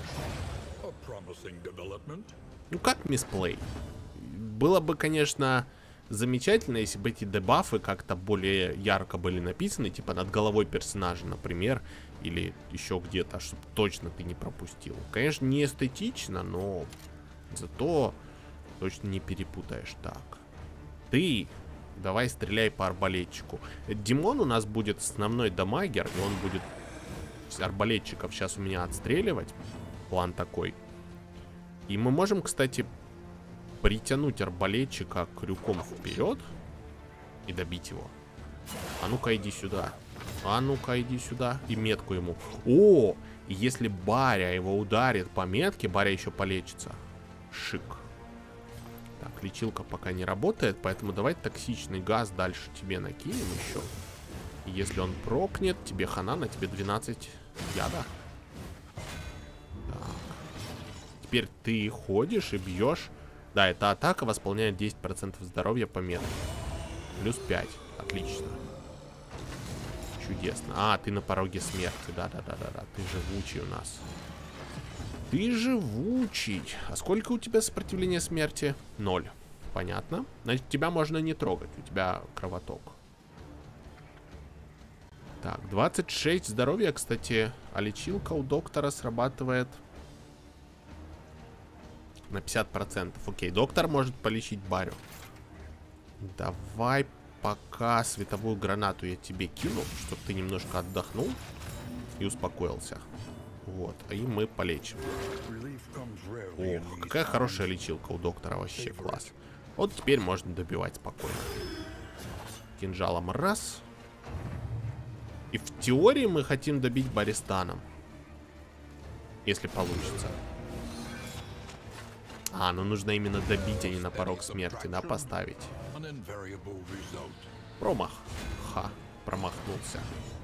Ну, как мисплей? Было бы, конечно, замечательно, если бы эти дебафы как-то более ярко были написаны, типа над головой персонажа, например, или еще где-то, чтобы точно ты не пропустил. Конечно, не эстетично, но зато точно не перепутаешь. Так, ты давай стреляй по арбалетчику. Димон у нас будет основной дамагер, и он будет арбалетчиков сейчас у меня отстреливать. План такой. И мы можем, кстати, притянуть арбалетчика крюком вперед и добить его. А ну-ка иди сюда. А ну-ка иди сюда. И метку ему. О, если Баря его ударит по метке, Баря еще полечится. Шик. Так, лечилка пока не работает, поэтому давай токсичный газ дальше тебе накинем еще. И если он прокнет, тебе хана, на тебе 12 яда. Так. Теперь ты ходишь и бьешь. Да, эта атака восполняет 10% здоровья по метке. Плюс 5. Отлично. Чудесно. А, ты на пороге смерти. Да-да-да-да-да. Ты живучий у нас. Ты живучий. А сколько у тебя сопротивления смерти? 0. Понятно. Значит, тебя можно не трогать. У тебя кровоток. Так, 26 здоровья, кстати. А лечилка у доктора срабатывает на 50%. Окей, доктор может полечить Барю. Давай пока световую гранату я тебе кину, чтобы ты немножко отдохнул и успокоился. Вот, и мы полечим. Ох, какая хорошая лечилка у доктора, вообще класс. Вот теперь можно добивать спокойно. Кинжалом раз. И в теории мы хотим добить Баристаном. Если получится. А, ну нужно именно добить, а не на порог смерти, да, поставить. Промах. Ха, промахнулся.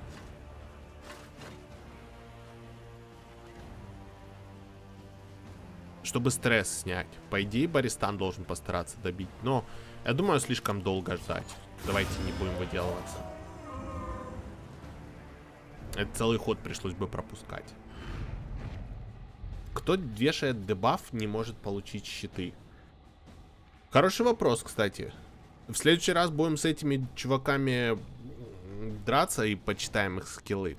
Чтобы стресс снять. По идее, Баристан должен постараться добить. Но, я думаю, слишком долго ждать. Давайте не будем выделываться. Это целый ход пришлось бы пропускать. Кто вешает дебаф, не может получить щиты? Хороший вопрос, кстати. В следующий раз будем с этими чуваками драться и почитаем их скиллы.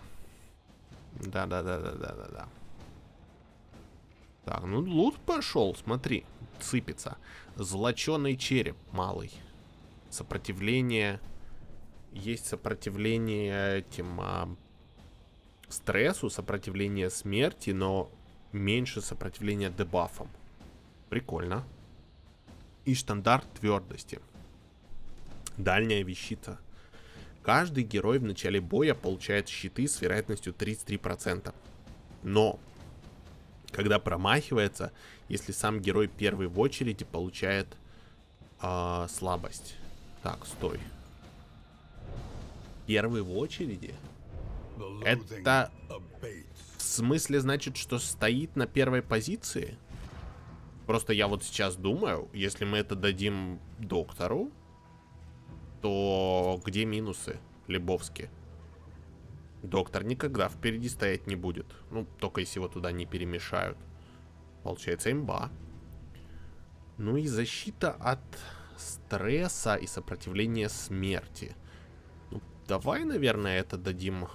Да. Так, ну лут пошел, смотри. сыпется. Золоченый череп малый. Сопротивление. Есть сопротивление этим стрессу, сопротивление смерти, но меньше сопротивления дебафам. Прикольно. И штандарт твердости. Дальняя вещица. Каждый герой в начале боя получает щиты с вероятностью 33%. Но, когда промахивается, если сам герой первый в очереди, получает слабость. Так, стой. Первый в очереди? Это в смысле значит, что стоит на первой позиции? Просто я вот сейчас думаю, если мы это дадим доктору, то где минусы Лебовски? Доктор никогда впереди стоять не будет. Ну, только если его туда не перемешают. Получается имба. Ну и защита от стресса и сопротивление смерти. Ну, давай, наверное, это дадим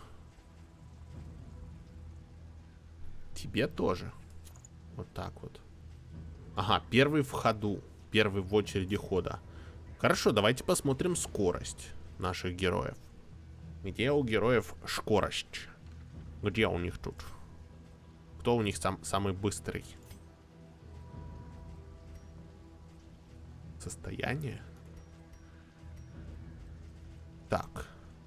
тебе тоже. Вот так вот. Ага, первый в ходу. Первый в очереди хода. Хорошо, давайте посмотрим скорость наших героев. Где у героев скорость? Где у них тут? Кто у них самый быстрый? Состояние? Так.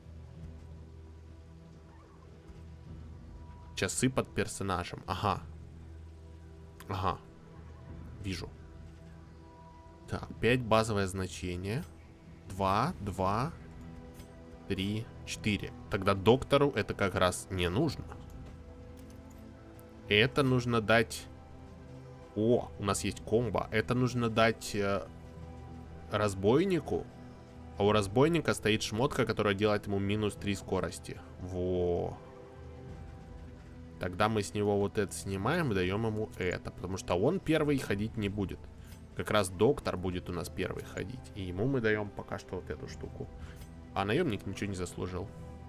Часы под персонажем. Ага. Ага. Вижу. Так, 5 базовое значение. 2, 2, 3, 4. Тогда доктору это как раз не нужно. Это нужно дать... О, у нас есть комбо. Это нужно дать разбойнику. А у разбойника стоит шмотка, которая делает ему минус 3 скорости. Во. Тогда мы с него вот это снимаем и даем ему это. Потому что он первый ходить не будет. Как раз доктор будет у нас первый ходить. И ему мы даем пока что вот эту штуку. А наемник ничего не заслужил.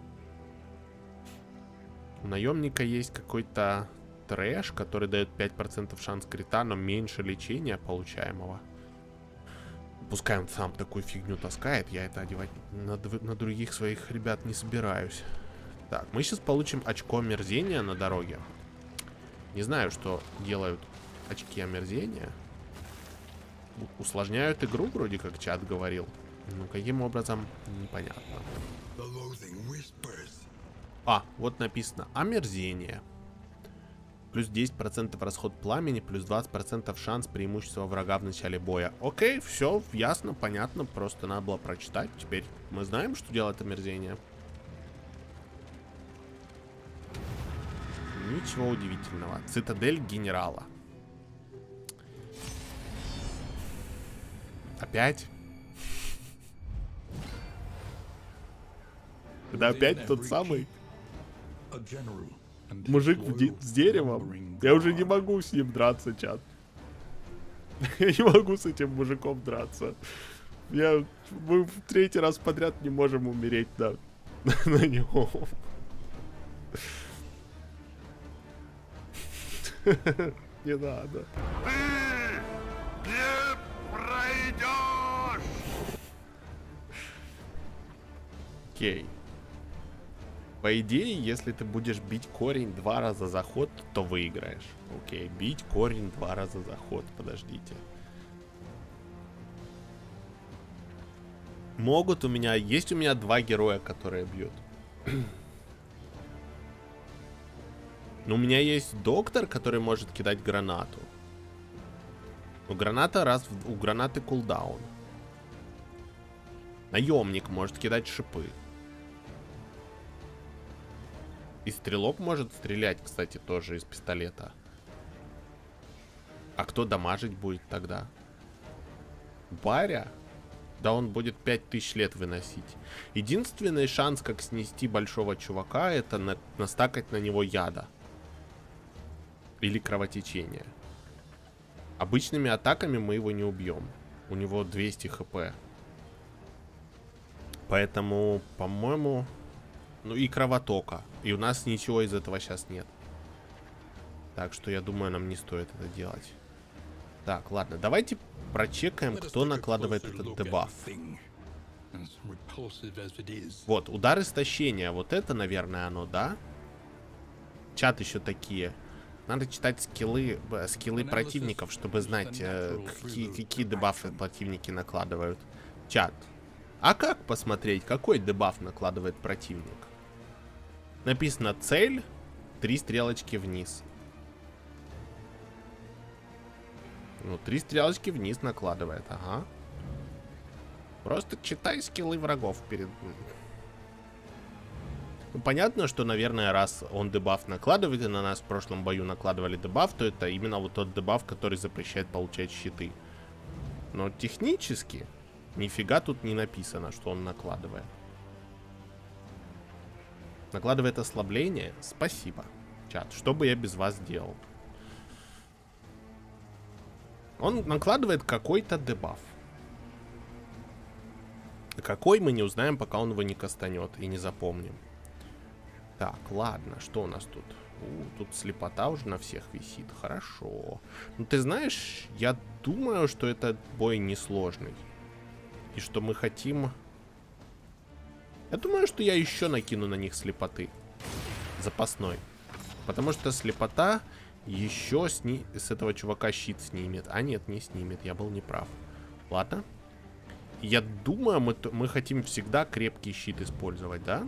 У наемника есть какой-то трэш, который дает 5% шанс крита, но меньше лечения получаемого. Пускай он сам такую фигню таскает. Я это одевать на других своих ребят не собираюсь. Так, мы сейчас получим очко омерзения на дороге. Не знаю, что делают очки омерзения. Усложняют игру, вроде как чат говорил. Ну, каким образом, непонятно. А, вот написано омерзение. Плюс 10% расход пламени, плюс 20% шанс преимущества врага в начале боя. Окей, все ясно, понятно, просто надо было прочитать. Теперь мы знаем, что делает омерзение. Ничего удивительного. Цитадель генерала. Опять? Это опять тот самый мужик с деревом? Я уже не могу с ним драться, чат. Я не могу с этим мужиком драться. Мы в третий раз подряд не можем умереть на него. Не надо. Ты не пройдешь! Окей. По идее, если ты будешь бить корень 2 раза за ход, то выиграешь. Окей, бить корень 2 раза за ход. Подождите. Есть у меня 2 героя, которые бьют. Но у меня есть доктор, который может кидать гранату. У гранаты кулдаун. Наемник может кидать шипы. И стрелок может стрелять, кстати, тоже из пистолета. А кто дамажить будет тогда? Баря? Да он будет 5000 лет выносить. Единственный шанс, как снести большого чувака, это настакать на него яда. Или кровотечение. Обычными атаками мы его не убьем. У него 200 хп. Поэтому, по-моему... Ну и кровотока. И у нас ничего из этого сейчас нет. Так что я думаю, нам не стоит это делать. Так, ладно, давайте прочекаем, кто накладывает этот дебаф. Вот, удар истощения. Вот это, наверное, оно, да? Чат еще такие. Надо читать скиллы противников, чтобы знать, какие дебафы противники накладывают. Чат. А как посмотреть, какой дебаф накладывает противник? Написано цель, 3 стрелочки вниз. Ну, 3 стрелочки вниз накладывает, ага. Просто читай скиллы врагов перед... Ну, понятно, что, наверное, раз он дебаф накладывает, и на нас в прошлом бою накладывали дебаф, то это именно вот тот дебаф, который запрещает получать щиты. Но технически нифига тут не написано, что он накладывает. Накладывает ослабление? Спасибо, чат. Что бы я без вас делал? Он накладывает какой-то дебаф. Какой, мы не узнаем, пока он его не кастанет и не запомним. Так, ладно, что у нас тут? Тут слепота уже на всех висит. Хорошо. Ну, ты знаешь, я думаю, что этот бой несложный. И что мы хотим... Я думаю, что я еще накину на них слепоты. Запасной. Потому что слепота еще с этого чувака щит снимет. А нет, не снимет, я был неправ. Ладно. Я думаю, мы хотим всегда крепкий щит использовать, да?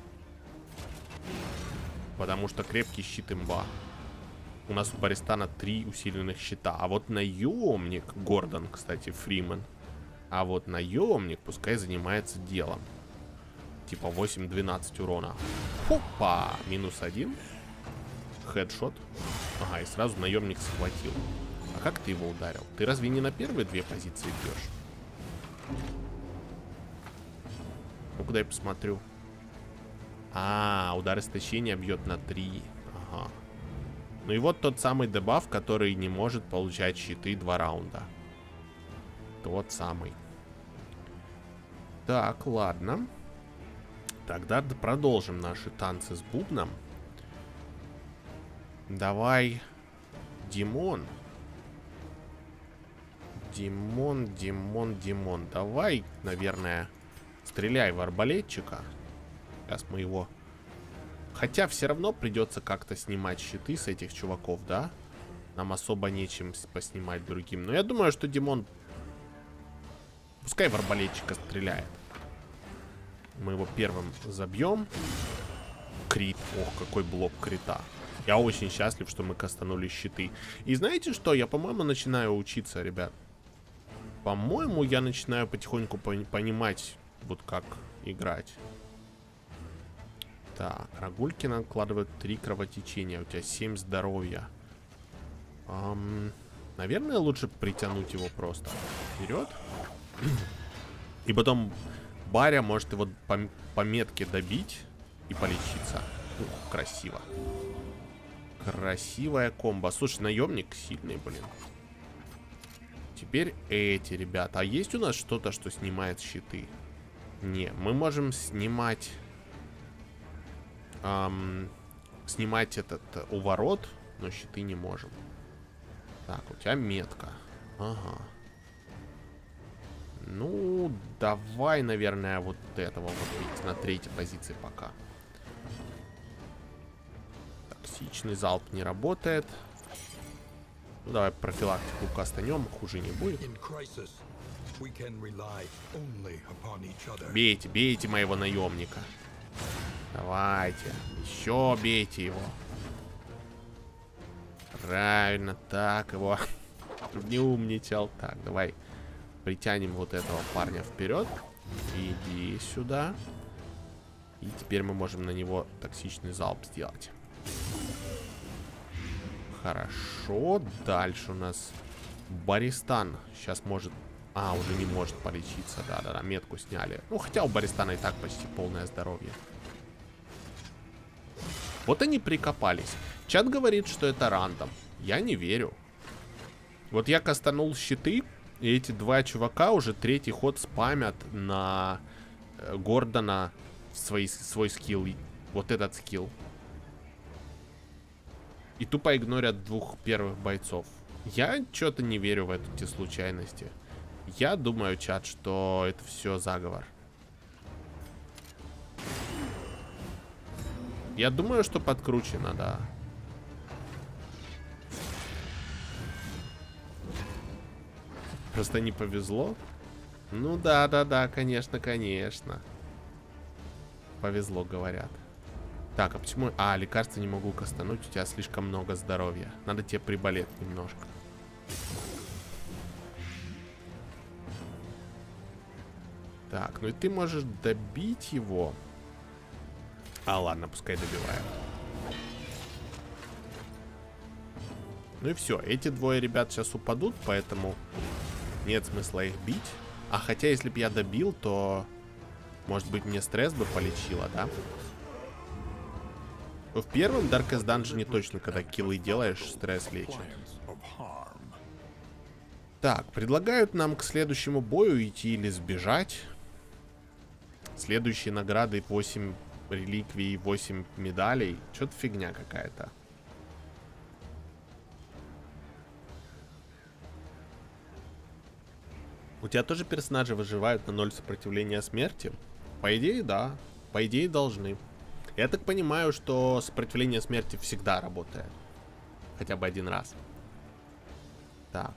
Потому что крепкий щит имба. У нас у Баристана 3 усиленных щита. А вот наемник, Гордон, кстати, Фриман. А вот наемник пускай занимается делом. Типа 8-12 урона. Хопа! -1. Хедшот. Ага, и сразу наемник схватил. А как ты его ударил? Ты разве не на первые 2 позиции бьешь? Ну, куда я посмотрю? А, удар истощения бьет на 3. Ага. Ну и вот тот самый дебаф, который не может получать щиты 2 раунда. Тот самый. Так, ладно. Тогда продолжим наши танцы с бубном. Давай, Димон. Димон. Давай, наверное, стреляй в арбалетчика. Сейчас мы его... Хотя все равно придется как-то снимать щиты с этих чуваков, да? Нам особо нечем поснимать другим. Но я думаю, что Димон... Пускай в арбалетчика стреляет. Мы его первым забьем. Крит. Ох, какой блок крита. Я очень счастлив, что мы кастанули щиты. И знаете что? Я, по-моему, начинаю учиться, ребят. По-моему, я начинаю потихоньку понимать, вот как играть. Так, Рагульки накладывают 3 кровотечения. У тебя 7 здоровья. Наверное, лучше притянуть его просто вперед. И потом Баря может его по метке добить и полечиться. Ух, красиво. Красивая комбо. Слушай, наемник сильный, блин. Теперь эти, ребята. А есть у нас что-то, что снимает щиты? Не, мы можем снимать... снимать этот уворот, но щиты не можем. Так, у тебя метка. Ага. Ну, давай, наверное, вот этого вот на 3-й позиции пока. Токсичный залп не работает. Ну, давай профилактику кастанем, хуже не будет. Бейте моего наемника. Давайте. Еще бейте его. Правильно, так его. Не умничал. Так, давай притянем вот этого парня вперед. Иди сюда. И теперь мы можем на него токсичный залп сделать. Хорошо. Дальше у нас Баристан. Сейчас может... А, уже не может полечиться. Да-да-да, метку сняли. Ну, хотя у Баристана и так почти полное здоровье. Вот они прикопались. Чат говорит, что это рандом. Я не верю. Вот я кастанул щиты, и эти 2 чувака уже 3-й ход спамят на Гордона свой скилл. Вот этот скилл. И тупо игнорят 2 первых бойцов. Я что-то не верю в эти случайности. Я думаю, чат, что это все заговор. Я думаю, что подкручено, да. Просто не повезло. Ну да, конечно. Повезло, говорят. Так, а почему... А, лекарства не могу кастануть, у тебя слишком много здоровья. Надо тебе приболеть немножко. Так, ну и ты можешь добить его. А, ладно, пускай добивает. Ну и все, эти двое ребят сейчас упадут, поэтому нет смысла их бить. А хотя, если бы я добил, то... Может быть, мне стресс бы полечило, да? В первом Darkest Dungeon точно, когда киллы делаешь, стресс лечит. Так, предлагают нам к следующему бою идти или сбежать. Следующие награды 8 реликвий, 8 медалей. Что-то фигня какая-то. У тебя тоже персонажи выживают на 0 сопротивления смерти? По идее, да. По идее, должны. Я так понимаю, что сопротивление смерти всегда работает. Хотя бы один раз. Так.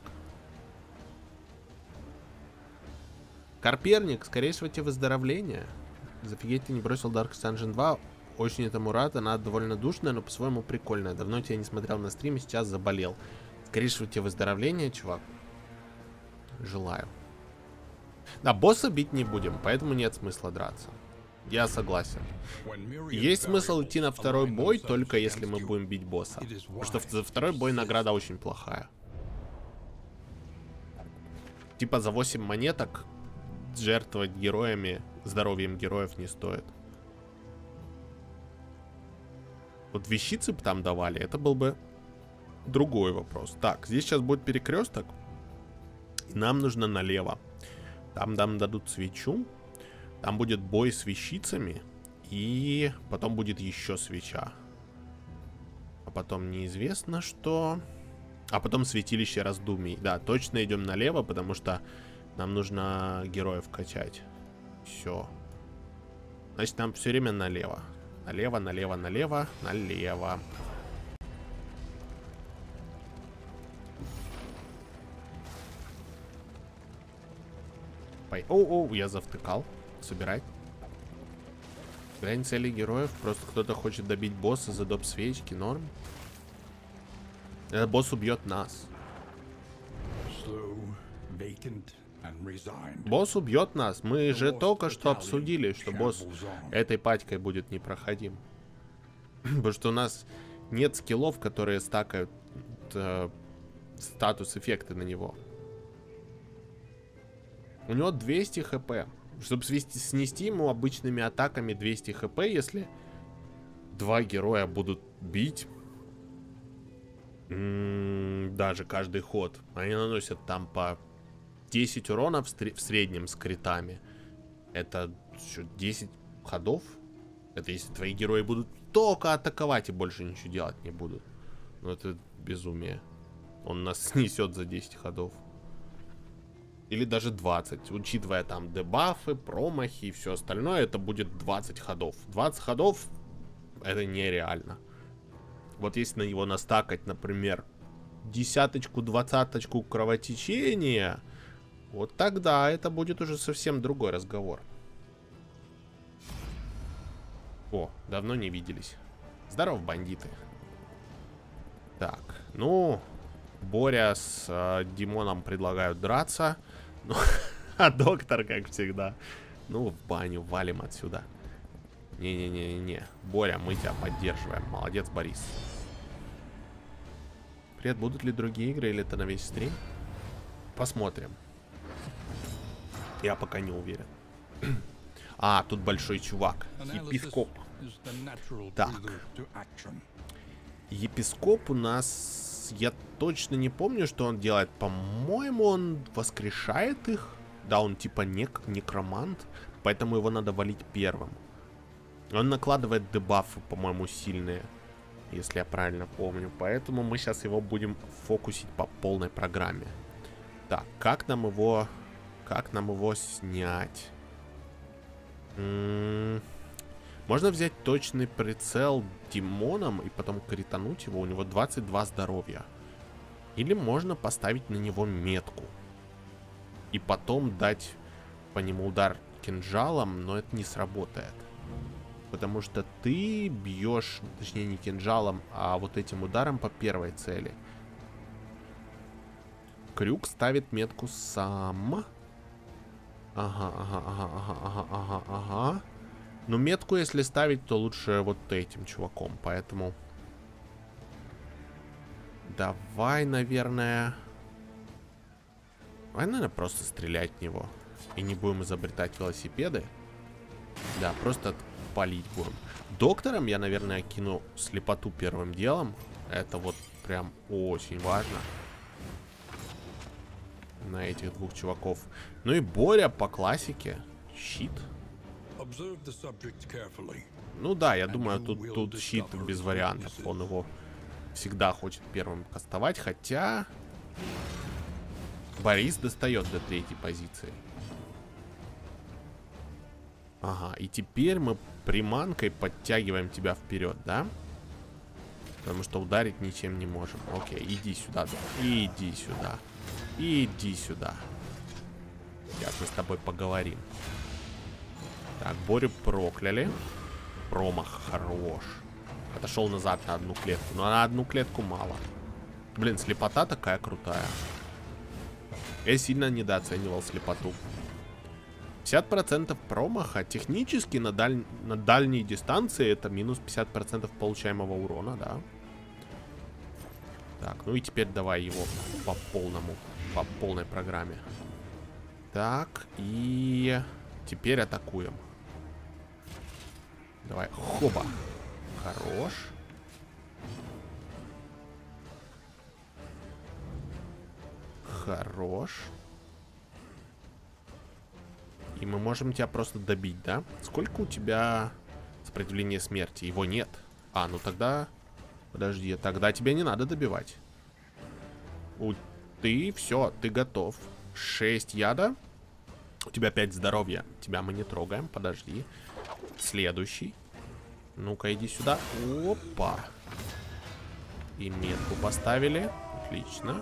Карперник, скорее всего, тебе выздоровление. Зафигеть, ты не бросил Darkest Dungeon 2. Очень этому рад, она довольно душная, но по-своему прикольная. Давно тебя не смотрел на стриме, сейчас заболел. Скорее всего, тебе выздоровление, чувак. Желаю. Да, босса бить не будем, поэтому нет смысла драться. Я согласен. Есть смысл идти на второй бой, только если мы будем бить босса. Потому что за второй бой награда очень плохая. Типа за 8 монеток жертвовать героями, здоровьем героев не стоит. Вот вещицы бы там давали, это был бы другой вопрос. Так, здесь сейчас будет перекресток. И нам нужно налево. Там нам дадут свечу. Там будет бой с вещицами. И потом будет еще свеча. А потом неизвестно что. А потом святилище раздумий. Да, точно идем налево, потому что нам нужно героев качать. Все. Значит, нам все время налево. Налево, налево, налево, налево. Оу, я завтыкал. Собирай. Собирай цели героев. Просто кто-то хочет добить босса за доп свечки. Норм. Этот босс убьет нас. Босс убьет нас. Мы же только что обсудили, что босс этой патькой будет непроходим. Потому что у нас нет скиллов, которые стакают статус-эффекты на него. У него 200 хп. Чтобы снести ему обычными атаками 200 хп, если два героя будут бить даже каждый ход. Они наносят там по 10 урона в среднем с критами. Это что, 10 ходов? Это если твои герои будут только атаковать и больше ничего делать не будут. Ну это безумие. Он нас снесет за 10 ходов. Или даже 20. Учитывая там дебафы, промахи и все остальное, это будет 20 ходов. 20 ходов это нереально. Вот если на него настакать, например, 10-очку, 20-очку кровотечения, вот тогда это будет уже совсем другой разговор. О, давно не виделись. Здорово, бандиты. Так, ну, Боря с Димоном предлагают драться. Ну, а доктор, как всегда. Ну, в баню, валим отсюда. Не-не-не-не. Боря, мы тебя поддерживаем. Молодец, Борис. Привет, будут ли другие игры или это на весь стрим? Посмотрим. Я пока не уверен. А, тут большой чувак. Епископ. Так. Епископ у нас... Я точно не помню, что он делает. По-моему, он воскрешает их. Да, он типа некромант. Поэтому его надо валить первым. Он накладывает дебафы, по-моему, сильные. если я правильно помню. Поэтому мы сейчас его будем фокусить по полной программе. Так, как нам его снять? Можно взять точный прицел Димоном и потом критануть его. У него 22 здоровья. Или можно поставить на него метку. И потом дать по нему удар кинжалом, но это не сработает. Потому что ты бьешь, точнее не кинжалом, а вот этим ударом по первой цели. Крюк ставит метку сам. Ага. Но метку, если ставить, то лучше вот этим чуваком. Поэтому... Давай, наверное, просто стрелять в него. И не будем изобретать велосипеды. Да, просто палить будем. Доктором я, наверное, кину слепоту первым делом. Это вот прям очень важно. На этих двух чуваков. Ну и Боря по классике. Щит. Ну да, я думаю, тут щит без вариантов. Он его всегда хочет первым кастовать. Хотя Борис достает до 3-й позиции. Ага, и теперь мы приманкой подтягиваем тебя вперед, да? Потому что ударить ничем не можем. Окей, иди сюда, да. Иди сюда. Иди сюда. Сейчас мы с тобой поговорим. Так, Борю прокляли. Промах хорош. Отошел назад на одну клетку. Но на одну клетку мало. Блин, слепота такая крутая. Я сильно недооценивал слепоту. 50% промаха. Технически на дальней дистанции это минус 50% получаемого урона, да. Так, ну и теперь давай его по полной программе. Так, и теперь атакуем. Давай, хоба. Хорош. Хорош. И мы можем тебя просто добить, да? Сколько у тебя сопротивления смерти? Его нет. А, ну тогда... Подожди, тогда тебя не надо добивать. Ты, все, ты готов. 6 яда. У тебя 5 здоровья. Тебя мы не трогаем, подожди. Следующий. Ну-ка, иди сюда. Опа. И метку поставили. Отлично.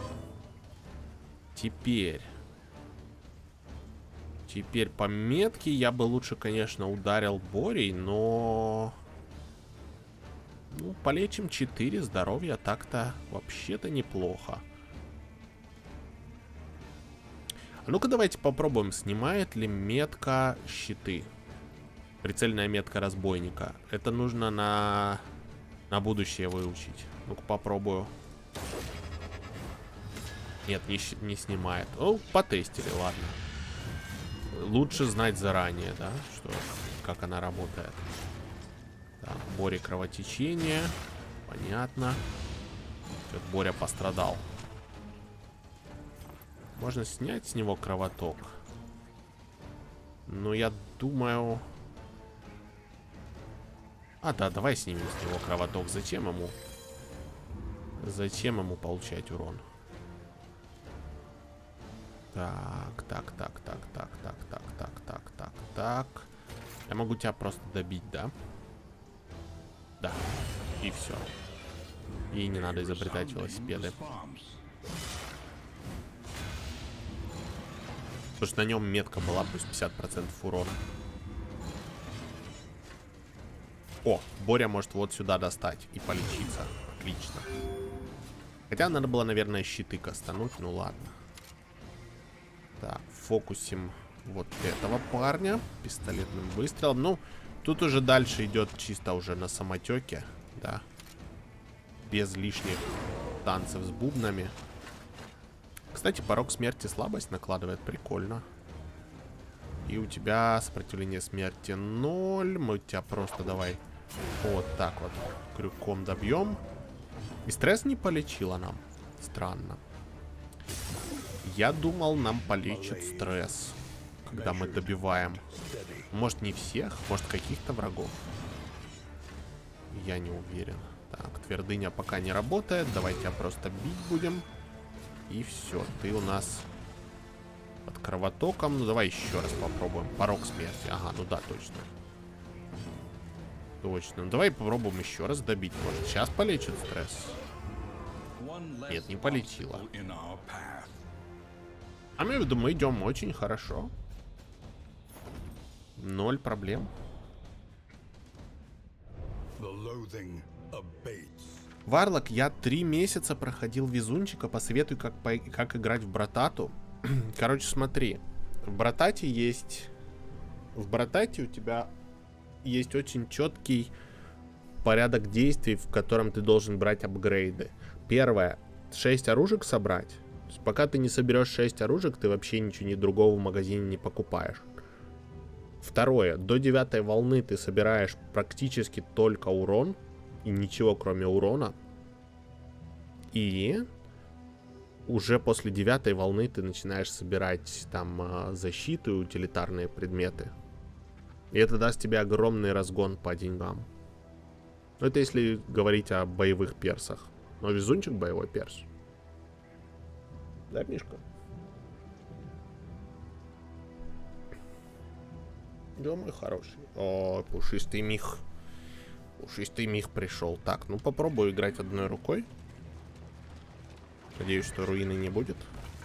Теперь по метке я бы лучше, конечно, ударил Борей, но... Ну, полечим 4 здоровья. Так-то вообще-то неплохо. А ну-ка, давайте попробуем, снимает ли метка щиты. Прицельная метка разбойника. Это нужно на будущее выучить. Ну-ка, попробую. Нет, не снимает. О, потестили, ладно. Лучше знать заранее, да, как она работает. Так, Боря кровотечение. Понятно. Что-то Боря пострадал. Можно снять с него кровоток. Но я думаю... А, да, давай снимем с него кровоток. Зачем ему получать урон? Так. Я могу тебя просто добить, да? Да. И все. И не надо изобретать велосипеды. Потому что на нем метка была плюс 50% урона. О, Боря может вот сюда достать и полечиться. Отлично. Хотя надо было, наверное, щиты кастануть. Ну ладно. Так, фокусим вот этого парня пистолетным выстрелом. Ну, тут уже дальше идет чисто уже на самотеке. Да. Без лишних танцев с бубнами. Кстати, порог смерти слабость накладывает. Прикольно. И у тебя сопротивление смерти 0. Мы тебя просто давай вот так вот крюком добьем. И стресс не полечила нам. Странно. Я думал, нам полечит стресс, когда мы добиваем. Может, не всех, может, каких-то врагов. Я не уверен. Так, твердыня пока не работает. Давай тебя просто бить будем. И все, ты у нас под кровотоком. Ну, давай еще раз попробуем. Порог смерти. Ага, ну да, точно. Точно. Ну, давай попробуем еще раз добить. Может, сейчас полечит стресс? Нет, не полетело. А я думаю, мы идем очень хорошо. 0 проблем. Варлок, я 3 месяца проходил везунчика. Посоветуй, как играть в Братату. Короче, смотри. В Братате есть... В Братате у тебя есть очень четкий порядок действий, в котором ты должен брать апгрейды. Первое. 6 оружек собрать. То есть, пока ты не соберешь 6 оружек, ты вообще ничего ни другого в магазине не покупаешь. Второе. До 9 волны ты собираешь практически только урон. И ничего кроме урона. И уже после 9 волны ты начинаешь собирать там защиту и утилитарные предметы. И это даст тебе огромный разгон по деньгам. Но это если говорить о боевых персах. Но везунчик боевой перс. Да, Мишка? Да, мой хороший. О, пушистый мих. Пушистый мих пришел. Так, ну попробую играть одной рукой. Надеюсь, что руины не будет.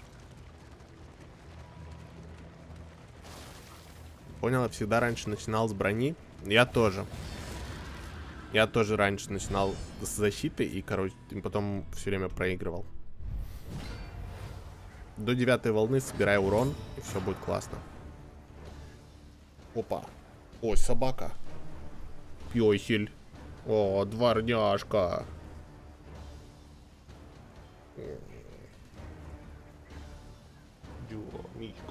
Понял, я всегда раньше начинал с брони. Я тоже. Я тоже раньше начинал с защиты и, короче, потом все время проигрывал. До 9 волны собирай урон, и все будет классно. Опа. Ой, собака. Пёсель. О, дворняжка. Мишка.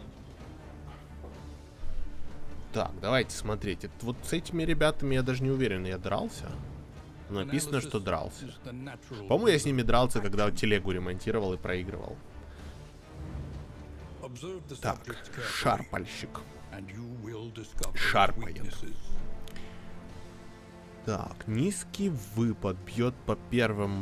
Так, давайте смотреть. Это вот с этими ребятами я даже не уверен, я дрался. Написано, что дрался. По-моему, я с ними дрался, когда телегу ремонтировал и проигрывал. Так, шарпальщик. Шарпает. Так, низкий выпад бьет по первым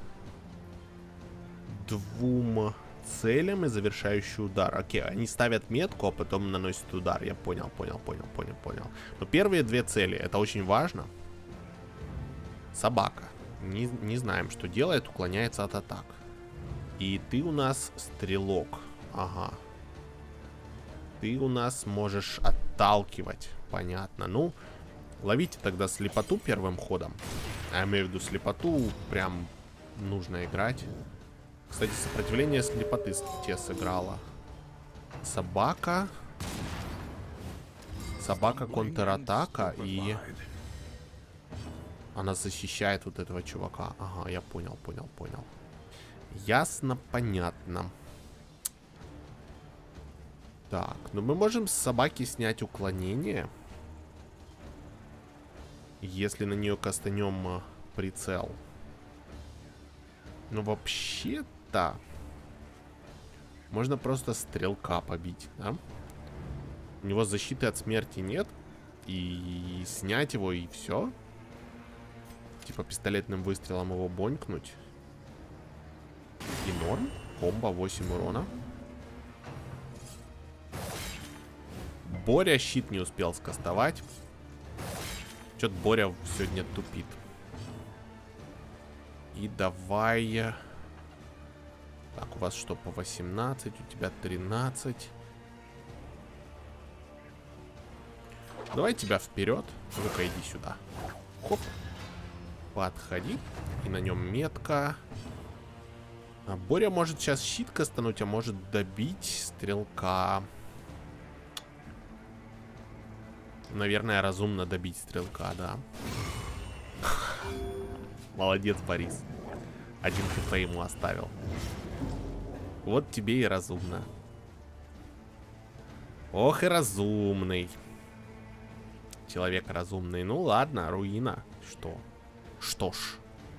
2 целям и завершающий удар. Окей, они ставят метку, а потом наносят удар. Я понял. Но первые 2 цели, это очень важно. Собака. Не знаем, что делает, уклоняется от атак. И ты у нас стрелок. Ага. Ты у нас можешь отталкивать. Понятно. Ну, ловите тогда слепоту первым ходом. Я имею в виду слепоту, прям нужно играть. Кстати, сопротивление слепоты те сыграла. Собака. Собака контратака. И она защищает вот этого чувака. Ага, я понял. Ясно, понятно. Так, ну мы можем с собаки снять уклонение. Если на нее кастанем прицел. Ну вообще-то можно просто стрелка побить, да? У него защиты от смерти нет. И снять его, и все. Типа пистолетным выстрелом его бонькнуть. И норм. Комбо 8 урона. Боря щит не успел скастовать. Чё-то Боря сегодня тупит. И давай... Так, у вас что, по 18? У тебя 13. Давай тебя вперед. Ну-ка, иди сюда. Хоп. Подходи. И на нем метка. А Боря может сейчас щит кастануть, а может добить стрелка. Наверное, разумно добить стрелка, да. Молодец, Борис. 1 хп ему оставил. Вот тебе и разумно. Ох и разумный. Человек разумный. Ну ладно, руина. Что ж.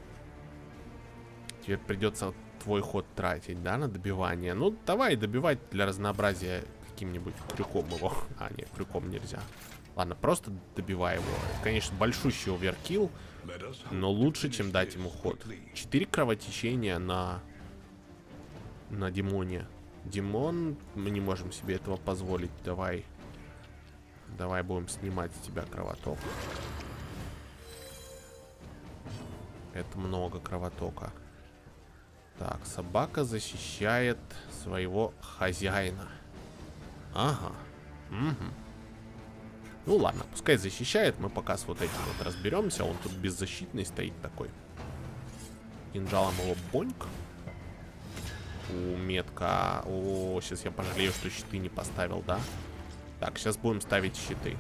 Тебе придется твой ход тратить, да, на добивание. Ну, давай добивать для разнообразия каким-нибудь крюком его. А, нет, крюком нельзя. Ладно, просто добивай его. Это, конечно, большущий оверкилл, но лучше, чем дать ему ход. 4 кровотечения на Димоне. Димон, мы не можем себе этого позволить. Давай будем снимать с тебя кровоток. Это много кровотока. Так, собака защищает своего хозяина. Ага. Угу. Ну ладно, пускай защищает. Мы пока с вот этим вот разберемся. Он тут беззащитный стоит такой. Кинжалом его боньк. Метка. О, сейчас я пожалею, что щиты не поставил, да? Так, сейчас будем ставить щиты.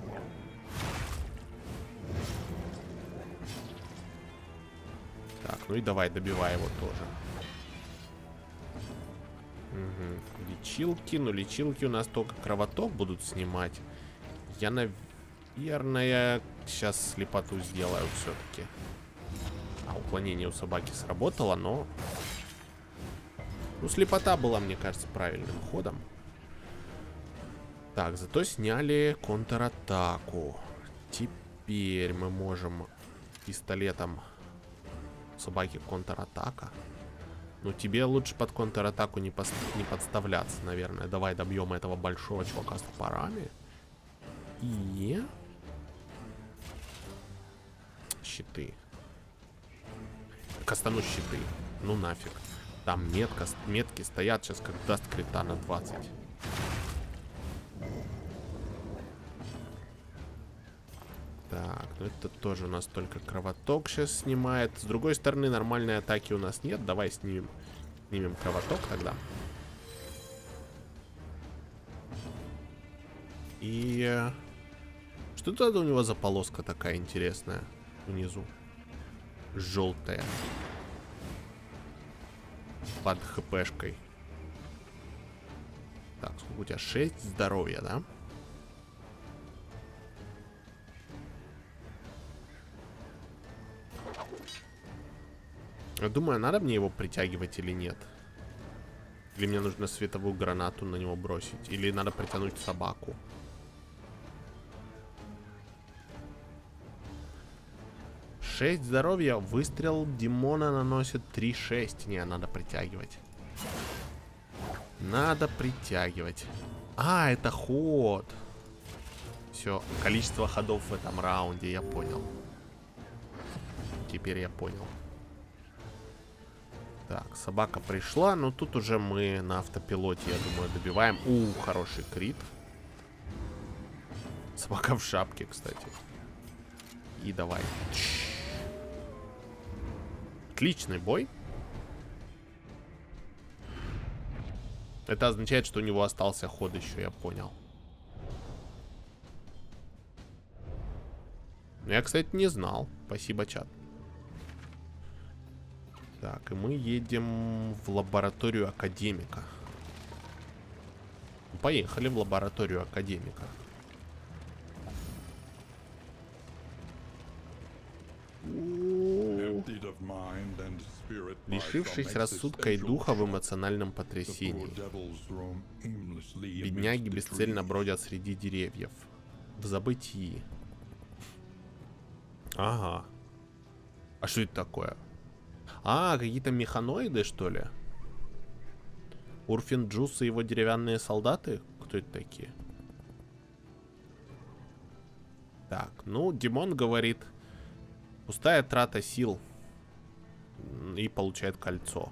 Так, ну и давай, добивай его тоже. Угу. Лечилки. Ну, лечилки у нас только кровоток будут снимать. Я, наверное, сейчас слепоту сделаю все-таки. А, уклонение у собаки сработало, но... Ну, слепота была, мне кажется, правильным ходом. Так, зато сняли контратаку. Теперь мы можем пистолетом... Собаки контратака. Ну, тебе лучше под контратаку не подставляться, наверное. Давай добьем этого большого чувака с топорами. И... Щиты. Кастану щиты. Ну нафиг. Там метки стоят. Сейчас как даст крита на 20. Так, ну это тоже у нас только кровоток сейчас снимает. С другой стороны, нормальной атаки у нас нет. Давай снимем кровоток тогда. И... Что это у него за полоска такая интересная внизу? Желтая. Под хпшкой. Так, сколько у тебя? 6 здоровья, да? Я думаю, надо мне его притягивать или нет. Или мне нужно световую гранату на него бросить. Или надо притянуть собаку. Шесть здоровья. Выстрел Димона наносит 3-6. Не, надо притягивать. Надо притягивать. А, это ход. Все, количество ходов в этом раунде, я понял. Теперь я понял. Так, собака пришла, но тут уже мы на автопилоте, я думаю, добиваем. Хороший крит. Собака в шапке, кстати. И давай. Отличный бой. Это означает, что у него остался ход еще, я понял. Я, кстати, не знал. Спасибо, чат. Так, и мы едем в лабораторию академика. Поехали в лабораторию академика. Лишившись рассудка и духа в эмоциональном потрясении, бедняги бесцельно бродят среди деревьев. В забытии. Ага. А что это такое? А, какие-то механоиды, что ли? Урфин Джус и его деревянные солдаты? Кто это такие? Так, ну, Димон говорит, пустая трата сил. И получает кольцо.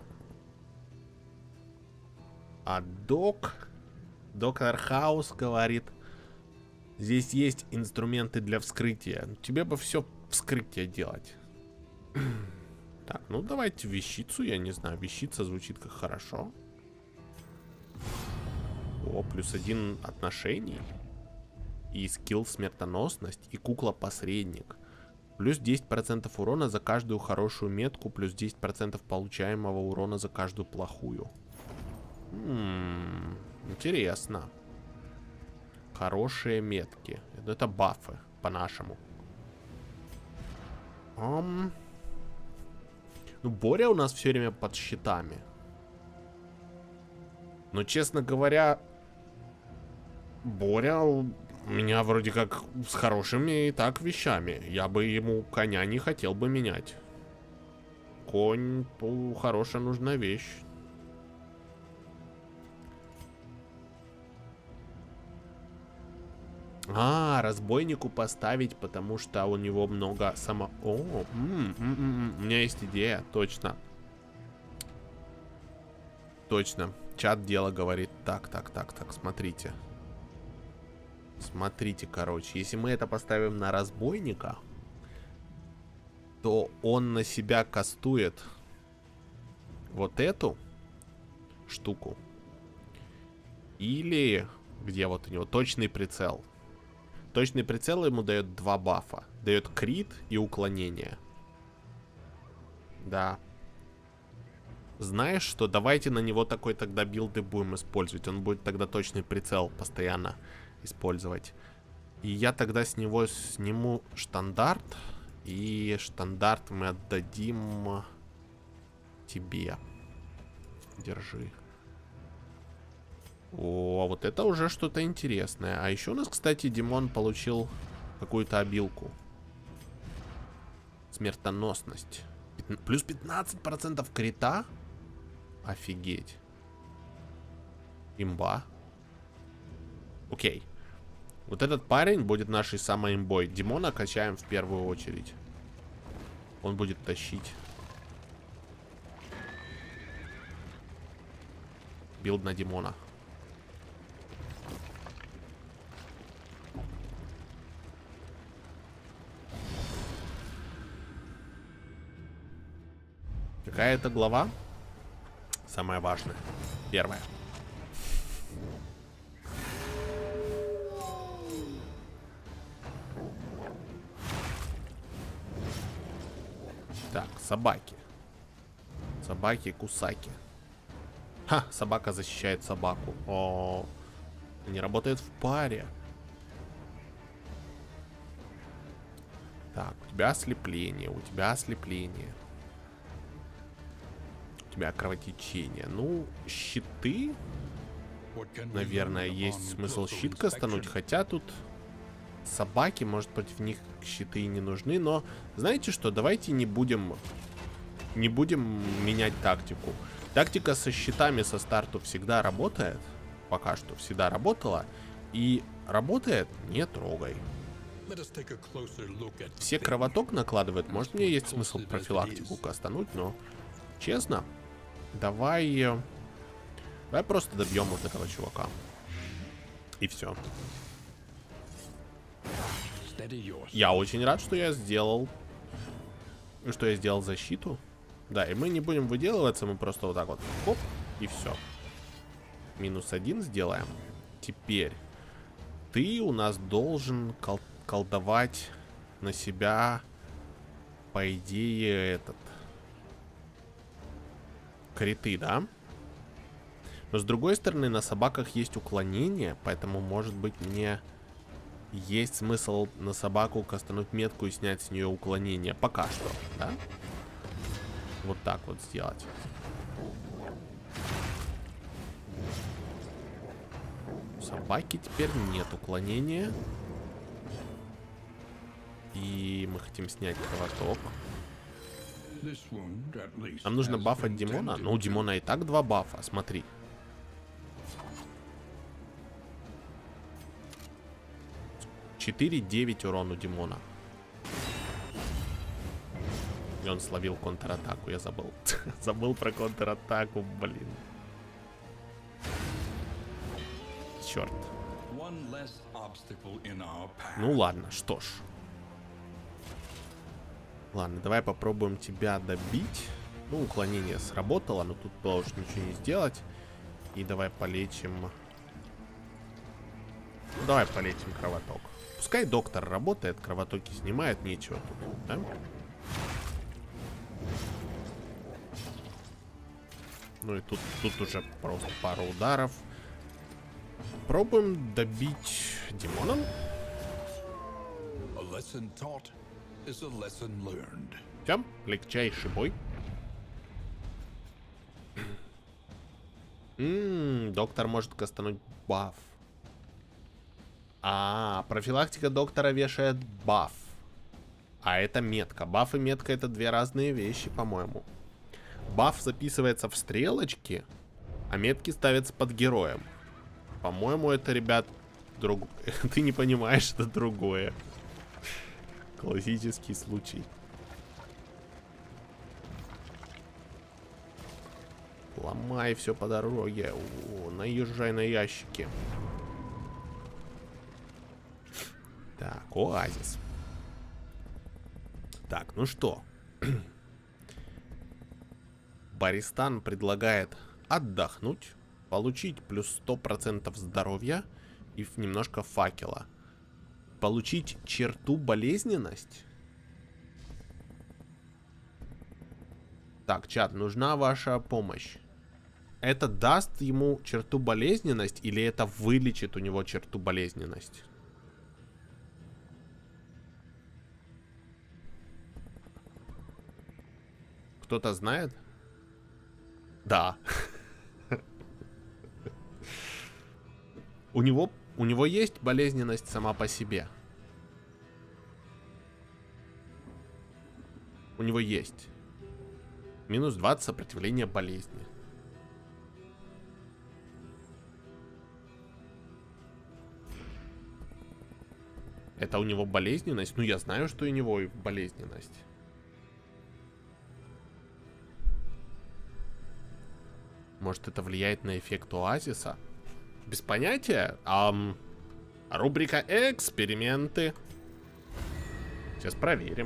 А доктор Хаус говорит, здесь есть инструменты для вскрытия. Тебе бы все вскрытие делать. Так, ну давайте вещицу, я не знаю. Вещица звучит как хорошо. О, +1 отношений. И скилл смертоносность. И кукла-посредник. Плюс 10% урона за каждую хорошую метку. Плюс 10% получаемого урона за каждую плохую. Интересно. Хорошие метки. Это бафы, по-нашему. Ну, Боря у нас все время под щитами. Но, честно говоря, Боря У меня вроде как с хорошими и так вещами. Я бы ему коня не хотел бы менять. Конь, хорошая нужная вещь. Разбойнику поставить, потому что у него много у меня есть идея, точно. Точно. Чат дело говорит. Так, смотрите. Смотрите, короче, если мы это поставим на разбойника, то он на себя кастует вот эту штуку. Или, где вот у него точный прицел. Точный прицел ему дает 2 бафа. Дает крит и уклонение. Да. Знаешь что, давайте на него такой тогда билды будем использовать. Он будет тогда точный прицел постоянно использовать. И я тогда с него сниму штандарт. И штандарт мы отдадим тебе. Держи. О, вот это уже что-то интересное. А еще у нас, кстати, Димон получил какую-то обилку. Смертоносность. Плюс 15% крита. Офигеть. Имба. Окей. Вот этот парень будет нашей самой имбой. Димона качаем в первую очередь. Он будет тащить. Билд на Димона. Какая это глава? Самая важная. Первая. Так, собаки. Собаки-кусаки. Ха, собака защищает собаку. О, они работают в паре. Так, у тебя ослепление, у тебя кровотечение. Ну, щиты. Наверное, есть смысл щит кастануть. Хотя тут собаки, может, против них щиты и не нужны. Но, знаете что, давайте не будем менять тактику. Тактика со щитами со старту всегда работает. Пока что всегда работала. И работает, не трогай. Все кровоток накладывают. Может, мне есть смысл профилактику кастануть, но честно, давай просто добьем вот этого чувака. И все. Я очень рад, что я сделал защиту. Да, и мы не будем выделываться, мы просто вот так вот, хоп, и все. -1 сделаем. Теперь ты у нас должен колдовать на себя, по идее, криты, да? Но с другой стороны, на собаках есть уклонение, поэтому, может быть, мне есть смысл на собаку кастануть метку и снять с нее уклонение. Пока что, да? Вот так вот сделать. У собаки теперь нет уклонения. И мы хотим снять кровоток. Нам нужно бафать Димона. Но у Димона и так 2 бафа, смотри. (4-9) урон у Димона. И он словил контратаку, я забыл. Забыл про контратаку, блин. Черт. Ну ладно, что ж. Ладно, давай попробуем тебя добить. Ну, уклонение сработало, но тут было уж ничего не сделать. И давай полечим. Ну, давай полечим кровоток. Пускай доктор работает, кровотоки снимает, нечего тут, да? Ну и тут уже просто пару ударов. Пробуем добить Димона. Все, легчайший бой. Доктор может кастануть баф. А, профилактика доктора вешает баф. А это метка. Баф и метка это две разные вещи, по-моему. Баф записывается в стрелочки, а метки ставятся под героем. По-моему, это, ребят, ты не понимаешь, это другое. Классический случай. Ломай все по дороге. О, наезжай на ящики. Так, оазис. Так, ну что? Баристан предлагает отдохнуть, получить плюс 100% здоровья и немножко факела. Получить черту болезненность. Так, чат, нужна ваша помощь. Это даст ему черту болезненность или это вылечит у него черту болезненность? Кто-то знает? Да. У него есть болезненность сама по себе. У него есть. Минус 20 сопротивления болезни. Это у него болезненность? Ну, я знаю, что у него болезненность. Может, это влияет на эффект оазиса? Без понятия. Рубрика «Эксперименты». Сейчас проверим.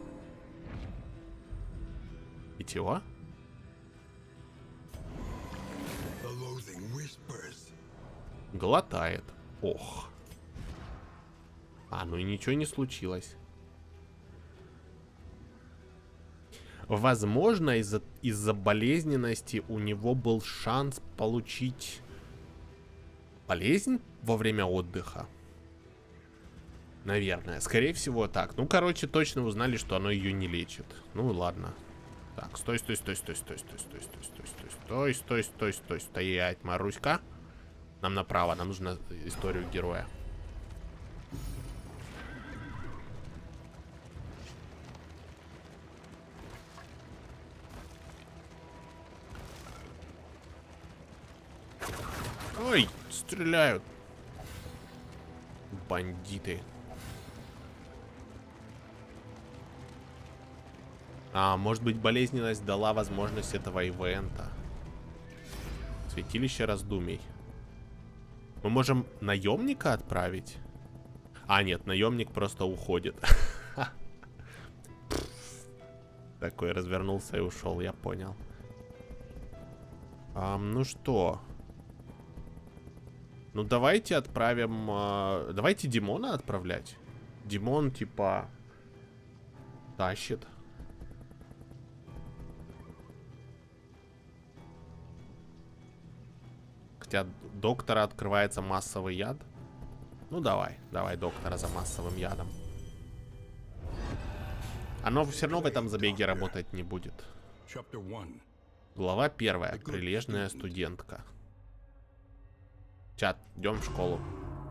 И чего? Глотает. Ох. Ну и ничего не случилось. Возможно, из-за болезненности у него был шанс получить болезнь во время отдыха. Наверное. Скорее всего так. Ну, короче, точно узнали, что оно ее не лечит. Ну, ладно. Так, стой. Стоять, Маруська. Нам направо. Нам нужна историю героя. Ой, стреляют. Бандиты. Может быть, болезненность дала возможность этого ивента. Святилище раздумий. Мы можем наемника отправить? Нет, наемник просто уходит. Такой развернулся и ушел, я понял. Ну что? Ну, давайте отправим... давайте Димона отправлять. Димон, типа, тащит. Хотя доктора открывается массовый яд. Ну, давай доктора за массовым ядом. Оно все равно в этом забеге работать не будет. Глава 1. Прилежная студентка. Чат, идем в школу.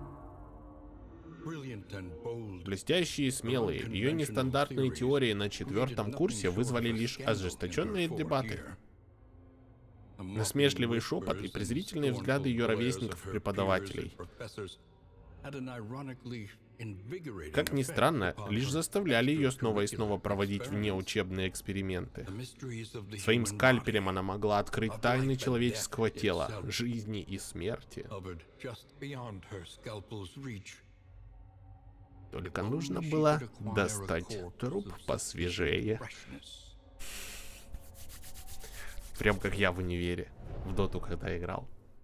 Блестящие и смелые. Ее нестандартные теории на 4-м курсе вызвали лишь ожесточенные дебаты. Насмешливый шепот и презрительные взгляды ее ровесников-преподавателей. Как ни странно, лишь заставляли ее снова и снова проводить внеучебные эксперименты. Своим скальпелем она могла открыть тайны человеческого тела, жизни и смерти. Только нужно было достать труп посвежее. Прям как я в универе, в доту, когда играл.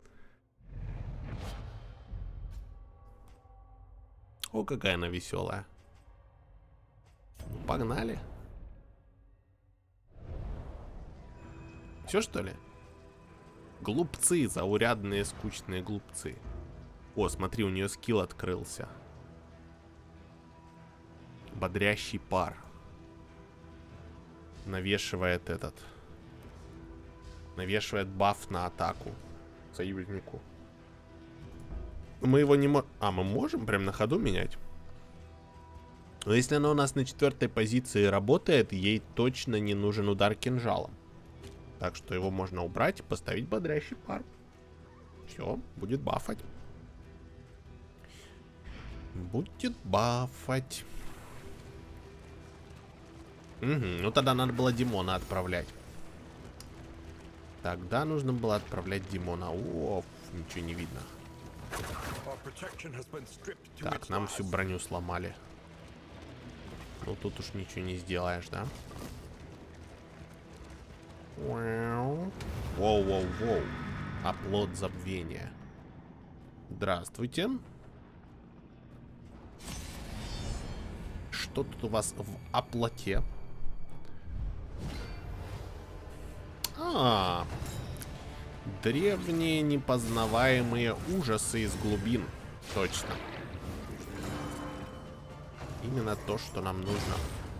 О, какая она веселая. Погнали. Все, что ли? Глупцы, заурядные, скучные глупцы. О, смотри, у нее скилл открылся. Бодрящий пар. Навешивает этот. Навешивает баф на атаку союзнику. Мы его не можем... А, мы можем прям на ходу менять? Но если она у нас на 4-й позиции работает, ей точно не нужен удар кинжалом. Так что его можно убрать и поставить бодрящий пар. Все, будет бафать. Будет бафать. Угу, ну тогда надо было Димона отправлять. Тогда нужно было отправлять Димона. О, ничего не видно. Так, нам всю броню сломали. Ну тут уж ничего не сделаешь, да? Воу-воу-воу. Оплот забвения. Здравствуйте. Что тут у вас в оплоте? Древние непознаваемые ужасы из глубин. Точно. Именно то, что нам нужно.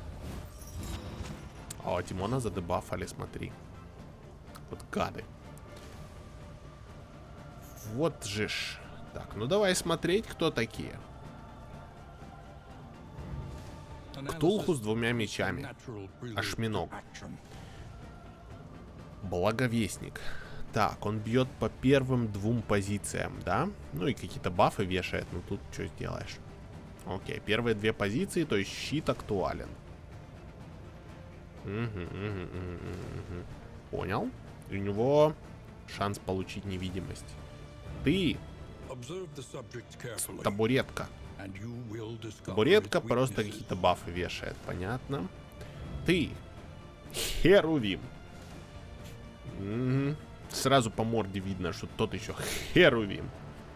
О, Димона задебафали, смотри. Вот гады. Вот же ж. Так, ну давай смотреть, кто такие. Ктулху с 2 мечами. Осьминог. Благовестник. Так, он бьет по первым 2 позициям, да? Ну и какие-то бафы вешает. Ну тут что сделаешь? Окей, первые 2 позиции, то есть щит актуален. Понял. И у него шанс получить невидимость. Ты табуретка. Табуретка просто какие-то бафы вешает, понятно. Ты Херувим. Сразу по морде видно, что тот еще Херувим.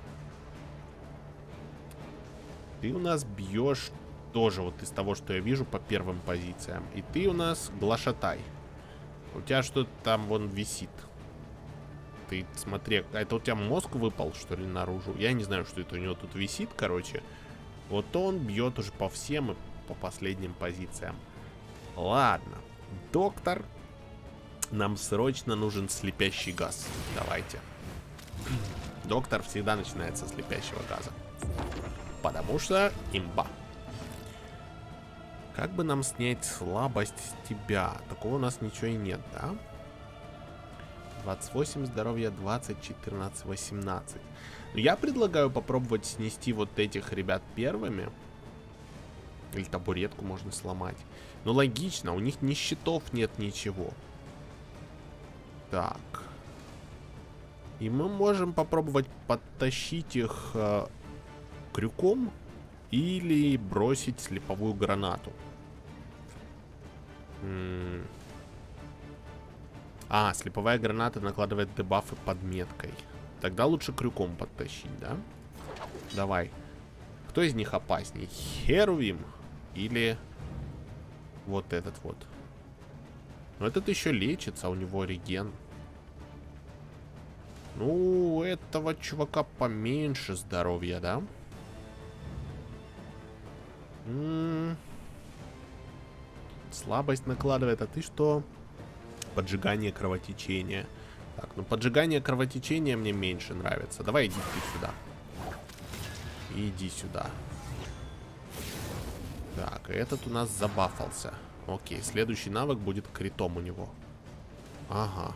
Ты у нас бьешь тоже вот из того, что я вижу по первым позициям. И ты у нас глашатай. У тебя что-то там вон висит. Ты смотри, это у тебя мозг выпал, что ли, наружу? Я не знаю, что это у него тут висит, короче. Вот он бьет уже по всем и по последним позициям. Ладно. Доктор. Нам срочно нужен слепящий газ. Давайте. Доктор всегда начинается с слепящего газа. Потому что имба. Как бы нам снять слабость с тебя? Такого у нас ничего и нет, да? 28 здоровья, 20, 14, 18. Я предлагаю попробовать снести вот этих ребят первыми. Или табуретку можно сломать. Ну логично, у них ни щитов нет, ничего. Так. И мы можем попробовать подтащить их крюком или бросить слеповую гранату. А, слеповая граната накладывает дебафы под меткой. Тогда лучше крюком подтащить, да? Давай. Кто из них опасней? Херувим или вот этот вот? Но этот еще лечится, у него реген. Ну, у этого чувака поменьше здоровья, да? Слабость накладывает, а ты что? Поджигание кровотечения. Так, ну поджигание кровотечения мне меньше нравится. Давай иди ты сюда. Иди сюда. Так, этот у нас забафался. Окей, следующий навык будет критом у него. Ага.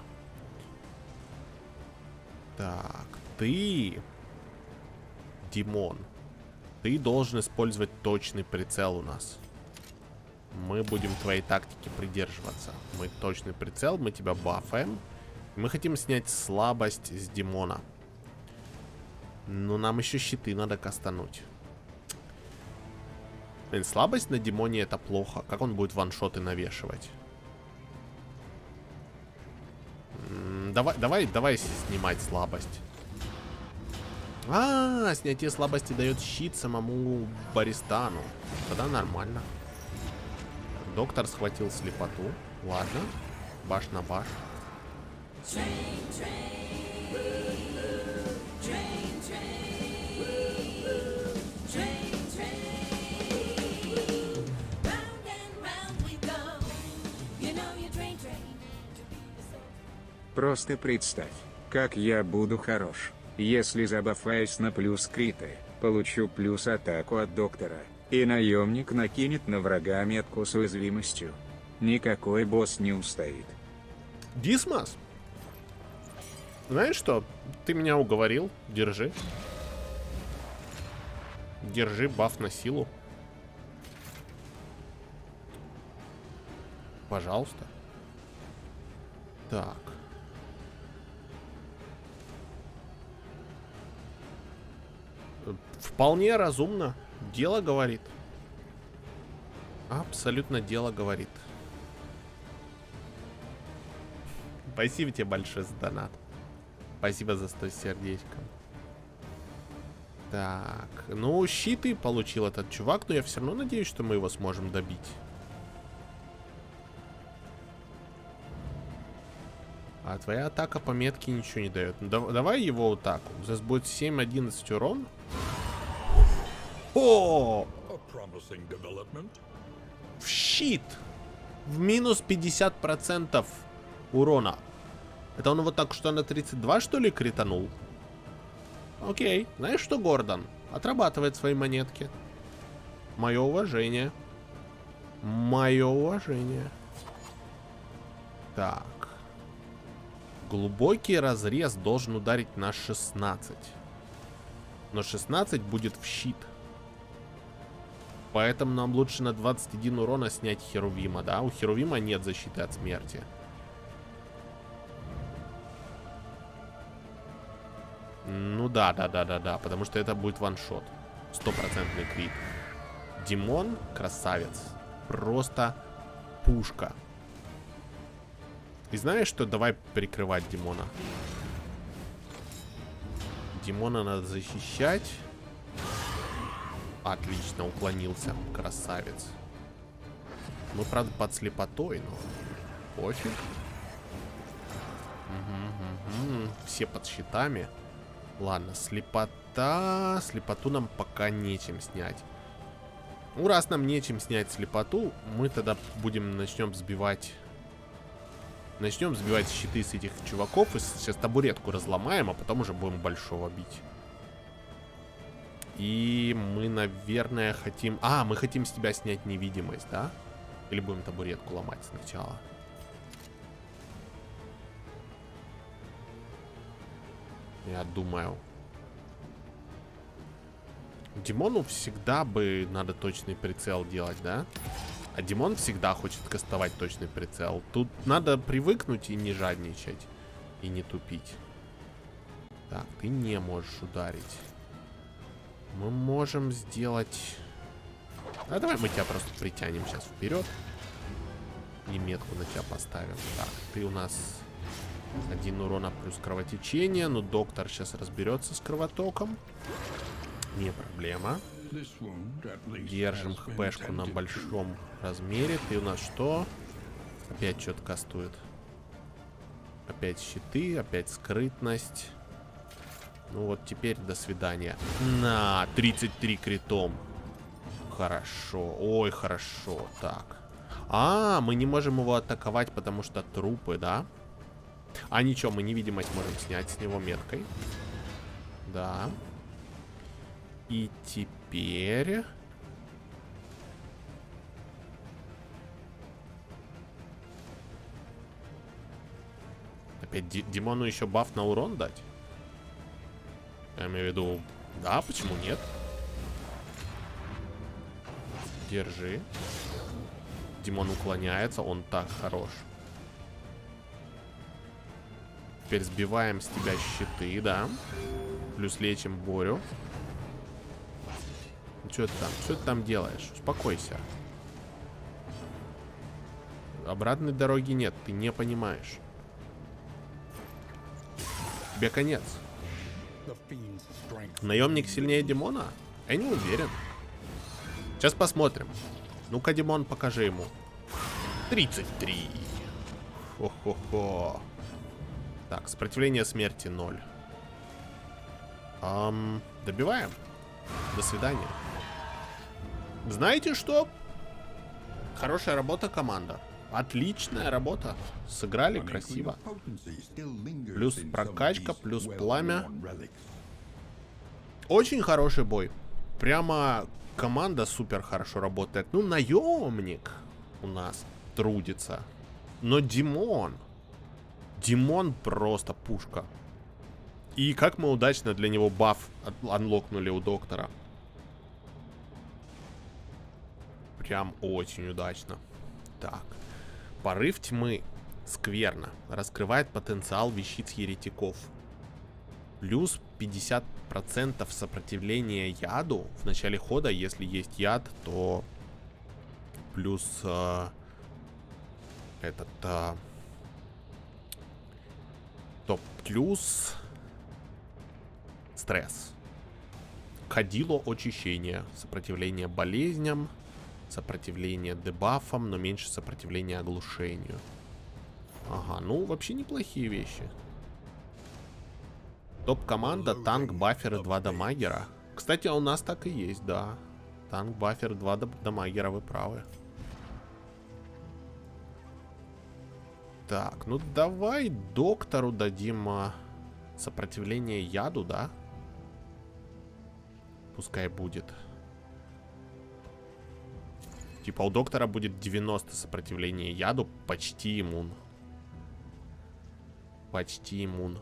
Так, ты, Димон, ты должен использовать точный прицел у нас. Мы будем твоей тактики придерживаться. Мы точный прицел, мы тебя бафаем. Мы хотим снять слабость с Димона. Но нам еще щиты надо кастануть. Блин, слабость на Димоне это плохо. Как он будет ваншоты навешивать? Давай снимать слабость. Снятие слабости дает щит самому Баристану. Тогда нормально. Доктор схватил слепоту. Ладно. Баш на баш. Просто представь, как я буду хорош. Если забафаюсь на плюс криты, получу плюс атаку от доктора, и наемник накинет на врага метку с уязвимостью. Никакой босс не устоит. Дисмос? Знаешь что? Ты меня уговорил. Держи. Держи баф на силу. Пожалуйста. Так. Вполне разумно. Дело говорит. Абсолютно дело говорит. Спасибо тебе большое за донат. Спасибо за 100 сердечков. Так, ну, щиты получил этот чувак, но я все равно надеюсь, что мы его сможем добить. А твоя атака по метке ничего не дает. Давай его атаку. Здесь будет 7-11 урон. О! В щит! В минус 50% урона. Это он вот так что на 32, что ли, кританул? Окей. Знаешь что, Гордон? Отрабатывает свои монетки. Мое уважение. Мое уважение. Так. Глубокий разрез должен ударить на 16. Но 16 будет в щит. Поэтому нам лучше на 21 урона снять Херувима, да? У Херувима нет защиты от смерти. Ну да, потому что это будет ваншот. 100% крит. Димон красавец. Просто пушка. И знаешь что? Давай прикрывать Димона. Димона надо защищать. Отлично, уклонился. Красавец. Мы, правда, под слепотой, но пофиг. Все под щитами. Ладно, слепота. Слепоту нам пока нечем снять. Ну, раз нам нечем снять слепоту, мы тогда начнем сбивать щиты с этих чуваков. И сейчас табуретку разломаем, а потом уже будем большого бить. И мы, наверное, хотим... мы хотим с тебя снять невидимость, да? Или будем табуретку ломать сначала? Я думаю. Димону всегда бы надо точный прицел делать, да? А Димон всегда хочет кастовать точный прицел. Тут надо привыкнуть и не жадничать. И не тупить. Так, ты не можешь ударить. Мы можем сделать... А давай мы тебя просто притянем сейчас вперед. И метку на тебя поставим. Так, ты у нас 1 урона плюс кровотечение. Но доктор сейчас разберется с кровотоком. Не проблема. Держим хпшку на большом размере. Ты у нас что? Опять что-то кастует. Опять щиты, опять скрытность. Ну вот теперь до свидания. На, 33 критом. Хорошо, ой, хорошо. Так. Мы не можем его атаковать, потому что трупы, да? Ничего, мы невидимость можем снять с него меткой. Да. И теперь... Опять Димону еще баф на урон дать? Я имею в виду... Да, почему нет? Держи. Димон уклоняется, он так хорош. Теперь сбиваем с тебя щиты, да? Плюс лечим Борю. Что ты там? Что ты там делаешь? Успокойся. Обратной дороги нет, ты не понимаешь. Тебе конец. Наемник сильнее Димона? Я не уверен. Сейчас посмотрим. Ну-ка, Димон, покажи ему. 33. Хо-хо-хо. Так, сопротивление смерти 0. Добиваем. До свидания. Знаете что? Хорошая работа, команда. Отличная работа. Сыграли красиво. Плюс прокачка, плюс пламя. Очень хороший бой. Прямо команда супер хорошо работает. Ну, наемник у нас трудится. Но Димон просто пушка. И как мы удачно для него баф анлокнули у доктора. Прям очень удачно. Так. Порыв тьмы. Скверно. Раскрывает потенциал вещиц еретиков. Плюс 50% сопротивления яду в начале хода. Если есть яд, то плюс то плюс стресс. Кадило очищение. Сопротивление болезням. Сопротивление дебафам, но меньше сопротивления оглушению. Ага, ну вообще неплохие вещи. Топ-команда, танк, баферы, 2 дамагера. Кстати, у нас так и есть, да. Танк, бафер, 2 дамагера, вы правы. Так, ну давай доктору дадим сопротивление яду, да? Пускай будет. Типа у доктора будет 90 сопротивления яду, почти иммун. Почти иммун.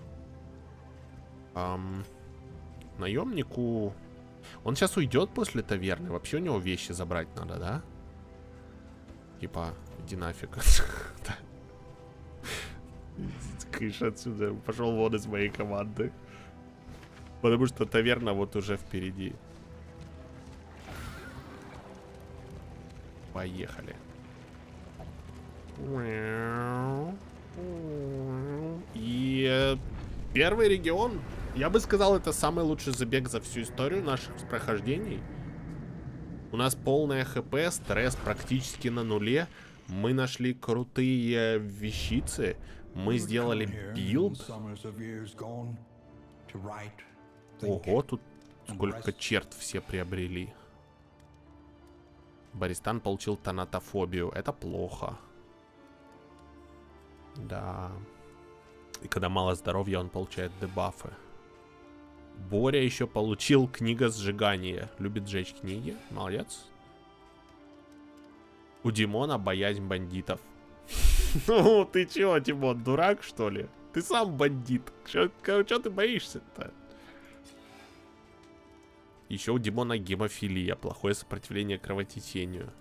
Наемнику... Он сейчас уйдет после таверны. Вообще у него вещи забрать надо, да? Типа, иди нафиг. Кыш отсюда. Пошел вон из моей команды. Потому что таверна вот уже впереди. Поехали. И первый регион, я бы сказал, это самый лучший забег за всю историю наших прохождений. У нас полное хп, стресс практически на нуле. Мы нашли крутые вещицы. Мы сделали билд. Ого, тут сколько черт все приобрели. Баристан получил тонатофобию. Это плохо. Да. И когда мало здоровья, он получает дебафы. Боря еще получил книга сжигания. Любит сжечь книги. Молодец. У Димона боязнь бандитов. Ну, ты чего, Димон, дурак, что ли? Ты сам бандит. Чё ты боишься-то? Еще у Димона гемофилия. Плохое сопротивление кровотечению.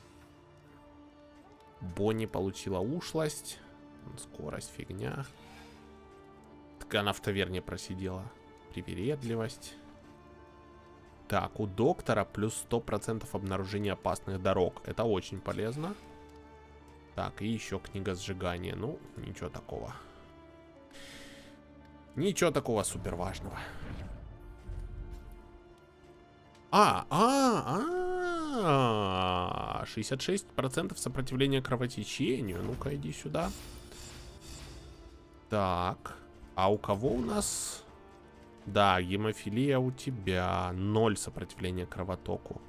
Бонни получила ушлость. Скорость, фигня. Так она в таверне просидела. Привередливость. Так, у доктора плюс 100% обнаружения опасных дорог. Это очень полезно. Так, и еще книга сжигания. Ну, ничего такого. Ничего такого супер важного. 66% сопротивления кровотечению. Ну-ка, иди сюда. Так. А у кого у нас... Да, гемофилия у тебя. 0 сопротивления кровотоку.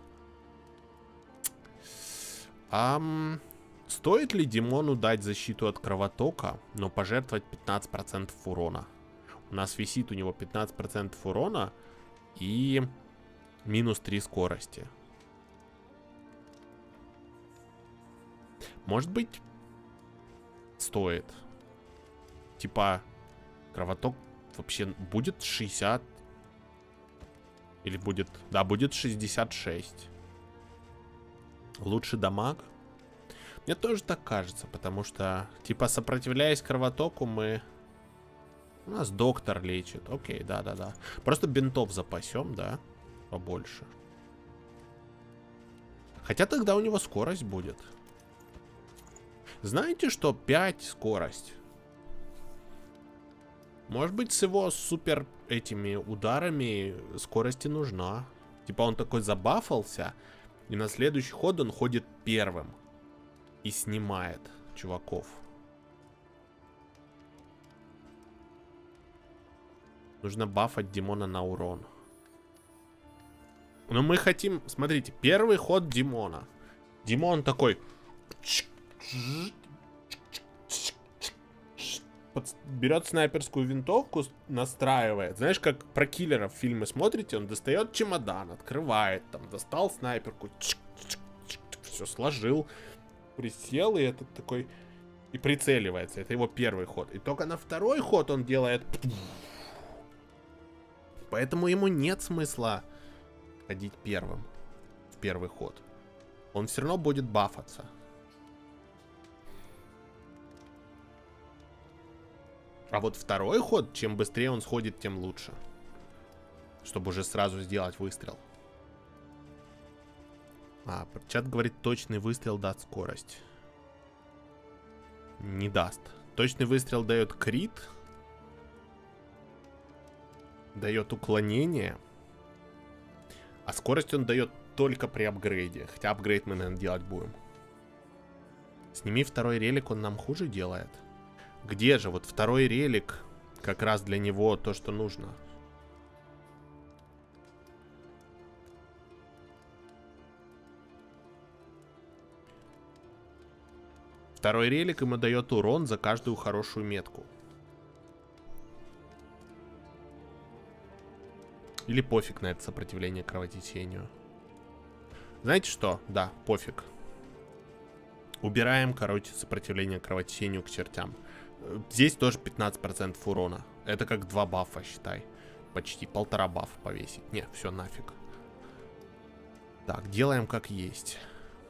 Стоит ли Димону дать защиту от кровотока, но пожертвовать 15% урона? У нас висит у него 15% урона и минус 3 скорости. Может быть, стоит. Типа, кровоток вообще будет 60. Или будет... Да, будет 66. Лучше дамаг. Мне тоже так кажется, потому что, типа, сопротивляясь кровотоку, мы... У нас доктор лечит. Окей, да-да-да. Просто бинтов запасем, да? Побольше. Хотя тогда у него скорость будет. Знаете, что 5 скорость? Может быть, с его супер этими ударами скорости нужна. Типа он такой забафался, и на следующий ход он ходит первым. И снимает чуваков. Нужно бафать Димона на урон. Но мы хотим... Смотрите, первый ход Димона. Димон такой... берет снайперскую винтовку, настраивает. Знаешь, как про киллеров фильмы смотрите, он достает чемодан, открывает, там, достал снайперку, все сложил, присел, и этот такой, и прицеливается. Это его первый ход. И только на второй ход он делает... Поэтому ему нет смысла ходить первым в первый ход. Он все равно будет бафаться. А вот второй ход, чем быстрее он сходит, тем лучше. Чтобы уже сразу сделать выстрел. Чат говорит, точный выстрел даст скорость. Не даст. Точный выстрел дает крит. Дает уклонение. А скорость он дает только при апгрейде. Хотя апгрейд мы, наверное, делать будем. Сними второй релик, он нам хуже делает. Где же? Вот второй релик. Как раз для него то, что нужно. Второй релик ему дает урон за каждую хорошую метку. Или пофиг на это сопротивление кровотечению. Знаете что? Да, пофиг. Убираем, короче, сопротивление кровотечению к чертям. Здесь тоже 15% урона. Это как 2 бафа, считай. Почти 1,5 бафа повесить. Не, все нафиг. Так, делаем как есть.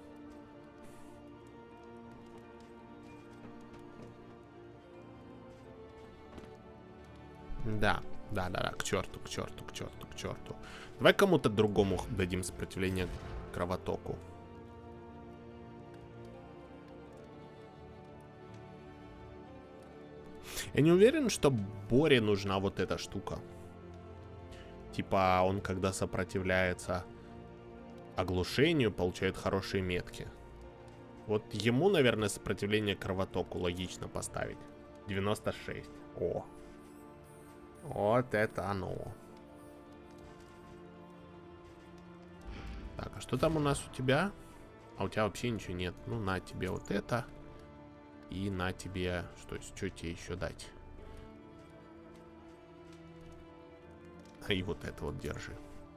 Да, к черту, к черту, к черту, к черту. Давай кому-то другому дадим сопротивление кровотоку. Я не уверен, что Боре нужна вот эта штука. Типа он, когда сопротивляется оглушению, получает хорошие метки. Вот ему, наверное, сопротивление кровотоку логично поставить. 96. О. Вот это оно. Так, а что там у нас у тебя? А у тебя вообще ничего нет. Ну, на тебе вот это. И на тебе... Что тебе еще дать? И вот это вот держи.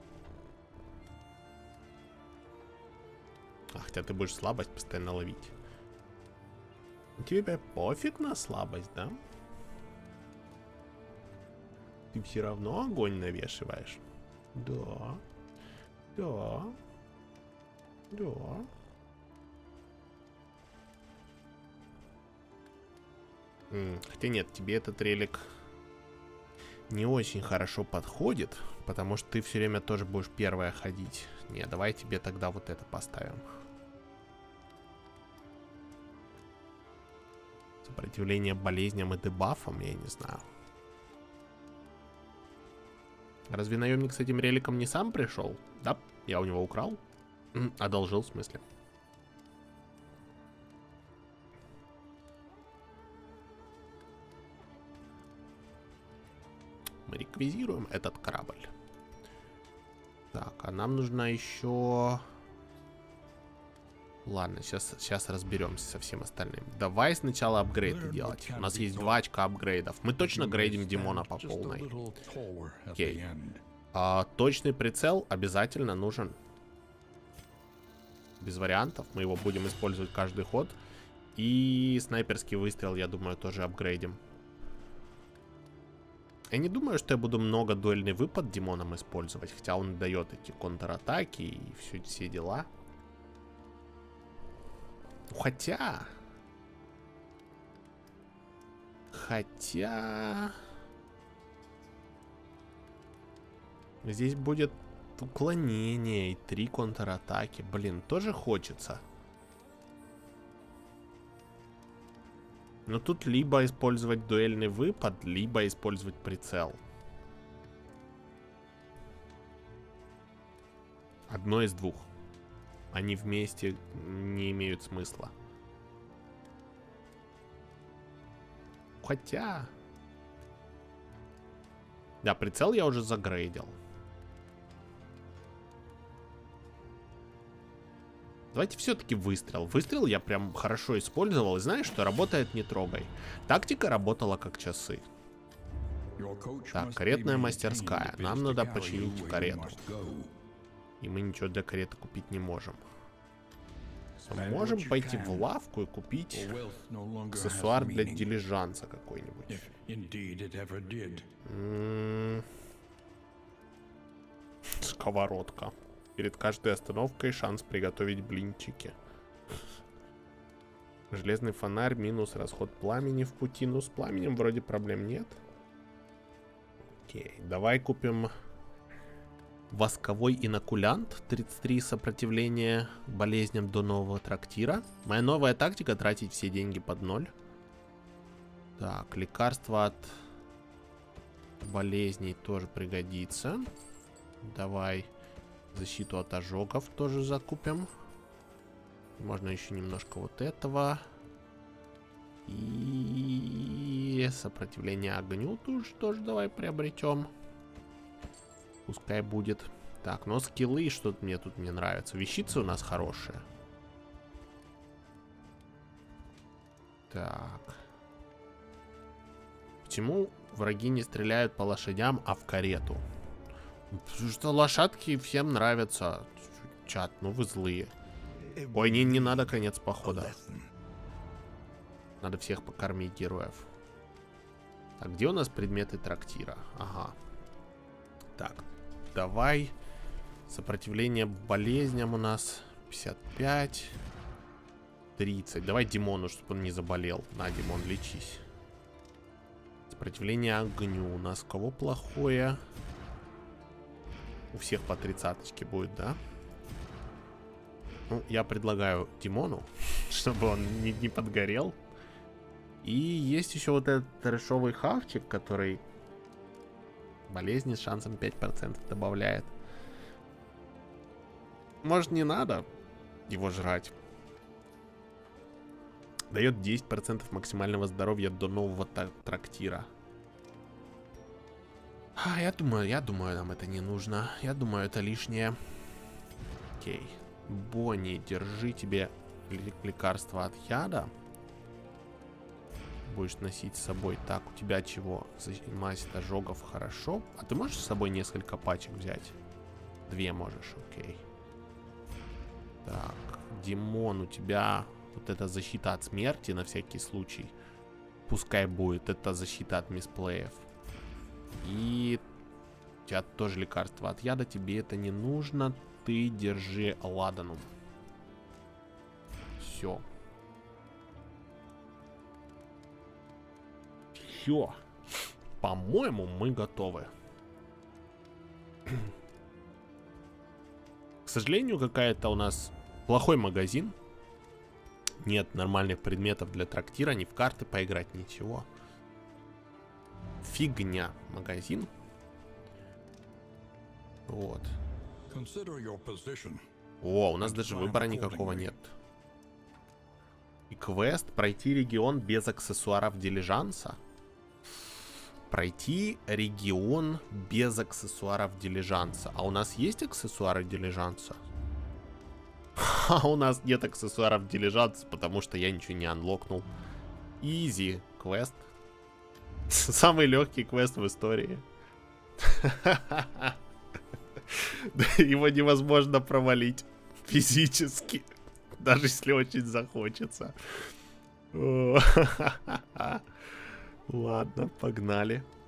Хотя ты будешь слабость постоянно ловить. Тебе пофиг на слабость, да? Ты все равно огонь навешиваешь? Да. Да. Да. Хотя нет, тебе этот релик не очень хорошо подходит, потому что ты все время тоже будешь первая ходить. Не, давай тебе тогда вот это поставим. Сопротивление болезням и дебафам, я не знаю. Разве наемник с этим реликом не сам пришел? Да, я у него украл. Одолжил, в смысле. Мы реквизируем этот корабль. Так, а нам нужна еще... Ладно, сейчас разберемся со всем остальным. Давай сначала апгрейды делать. У нас есть 2 очка апгрейдов. Мы точно грейдим Димона по полной. Окей. Точный прицел обязательно нужен. Без вариантов. Мы его будем использовать каждый ход. И снайперский выстрел, я думаю, тоже апгрейдим. Я не думаю, что я буду много дуэльный выпад Димоном использовать. Хотя он дает эти контратаки и все дела. Хотя... Здесь будет уклонение и 3 контратаки. Блин, тоже хочется. Но тут либо использовать дуэльный выпад, либо использовать прицел. Одно из двух. Они вместе не имеют смысла. Хотя... Да, прицел я уже загрейдил. Давайте все-таки выстрел. Выстрел я прям хорошо использовал. И знаешь, что работает, не трогай. Тактика работала как часы. Так, каретная мастерская. Нам надо починить карету. И мы ничего для кареты купить не можем. Можем пойти в лавку и купить аксессуар для дилижанса какой-нибудь. Сковородка. Перед каждой остановкой шанс приготовить блинчики. Железный фонарь, минус расход пламени в пути. Ну, с пламенем вроде проблем нет. Окей, давай купим восковой инокулянт. 33 сопротивления болезням до нового трактира. Моя новая тактика — тратить все деньги под ноль. Так, лекарство от болезней тоже пригодится. Давай защиту от ожогов тоже закупим. Можно еще немножко вот этого. И сопротивление огню тоже давай приобретем. Пускай будет. Так, но скиллы что-то мне тут не нравится. Вещицы у нас хорошие. Так. Почему враги не стреляют по лошадям, а в карету? Потому что лошадки всем нравятся. Чат, ну вы злые. Ой, не надо конец похода. Надо всех покормить героев. А где у нас предметы трактира? Ага. Так, давай. Сопротивление болезням у нас 55. 30. Давай Димону, чтобы он не заболел. На, Димон, лечись. Сопротивление огню. У нас кого плохое? У всех по 30-очке будет, да? Ну, я предлагаю Димону, чтобы он не подгорел. И есть еще вот этот трэшовый хавчик, который болезни с шансом 5% добавляет. Может, не надо его жрать. Дает 10% максимального здоровья до нового трактира. Я думаю, нам это не нужно. Я думаю, это лишнее. Окей. Бонни, держи тебе лекарство от яда. Будешь носить с собой. Так, у тебя чего? Мазь ожогов, хорошо. А ты можешь с собой несколько пачек взять? 2 можешь, окей. Так, Димон, у тебя вот эта защита от смерти на всякий случай. Пускай будет. Это защита от мисплеев. И у тебя тоже лекарство от яда. Тебе это не нужно. Ты держи ладану. Все. Все. По-моему, мы готовы. К сожалению, какая-то у нас плохой магазин. Нет нормальных предметов для трактира. Ни в карты поиграть, ничего. Фигня магазин. Вот. О, у нас даже выбора никакого нет. И квест пройти регион без аксессуаров дилижанса. Пройти регион без аксессуаров дилижанса. А у нас есть аксессуары дилижанса? А у нас нет аксессуаров дилижанса, потому что я ничего не анлокнул. Изи квест. Самый легкий квест в истории. Его невозможно провалить физически. Даже если очень захочется. Ладно, погнали.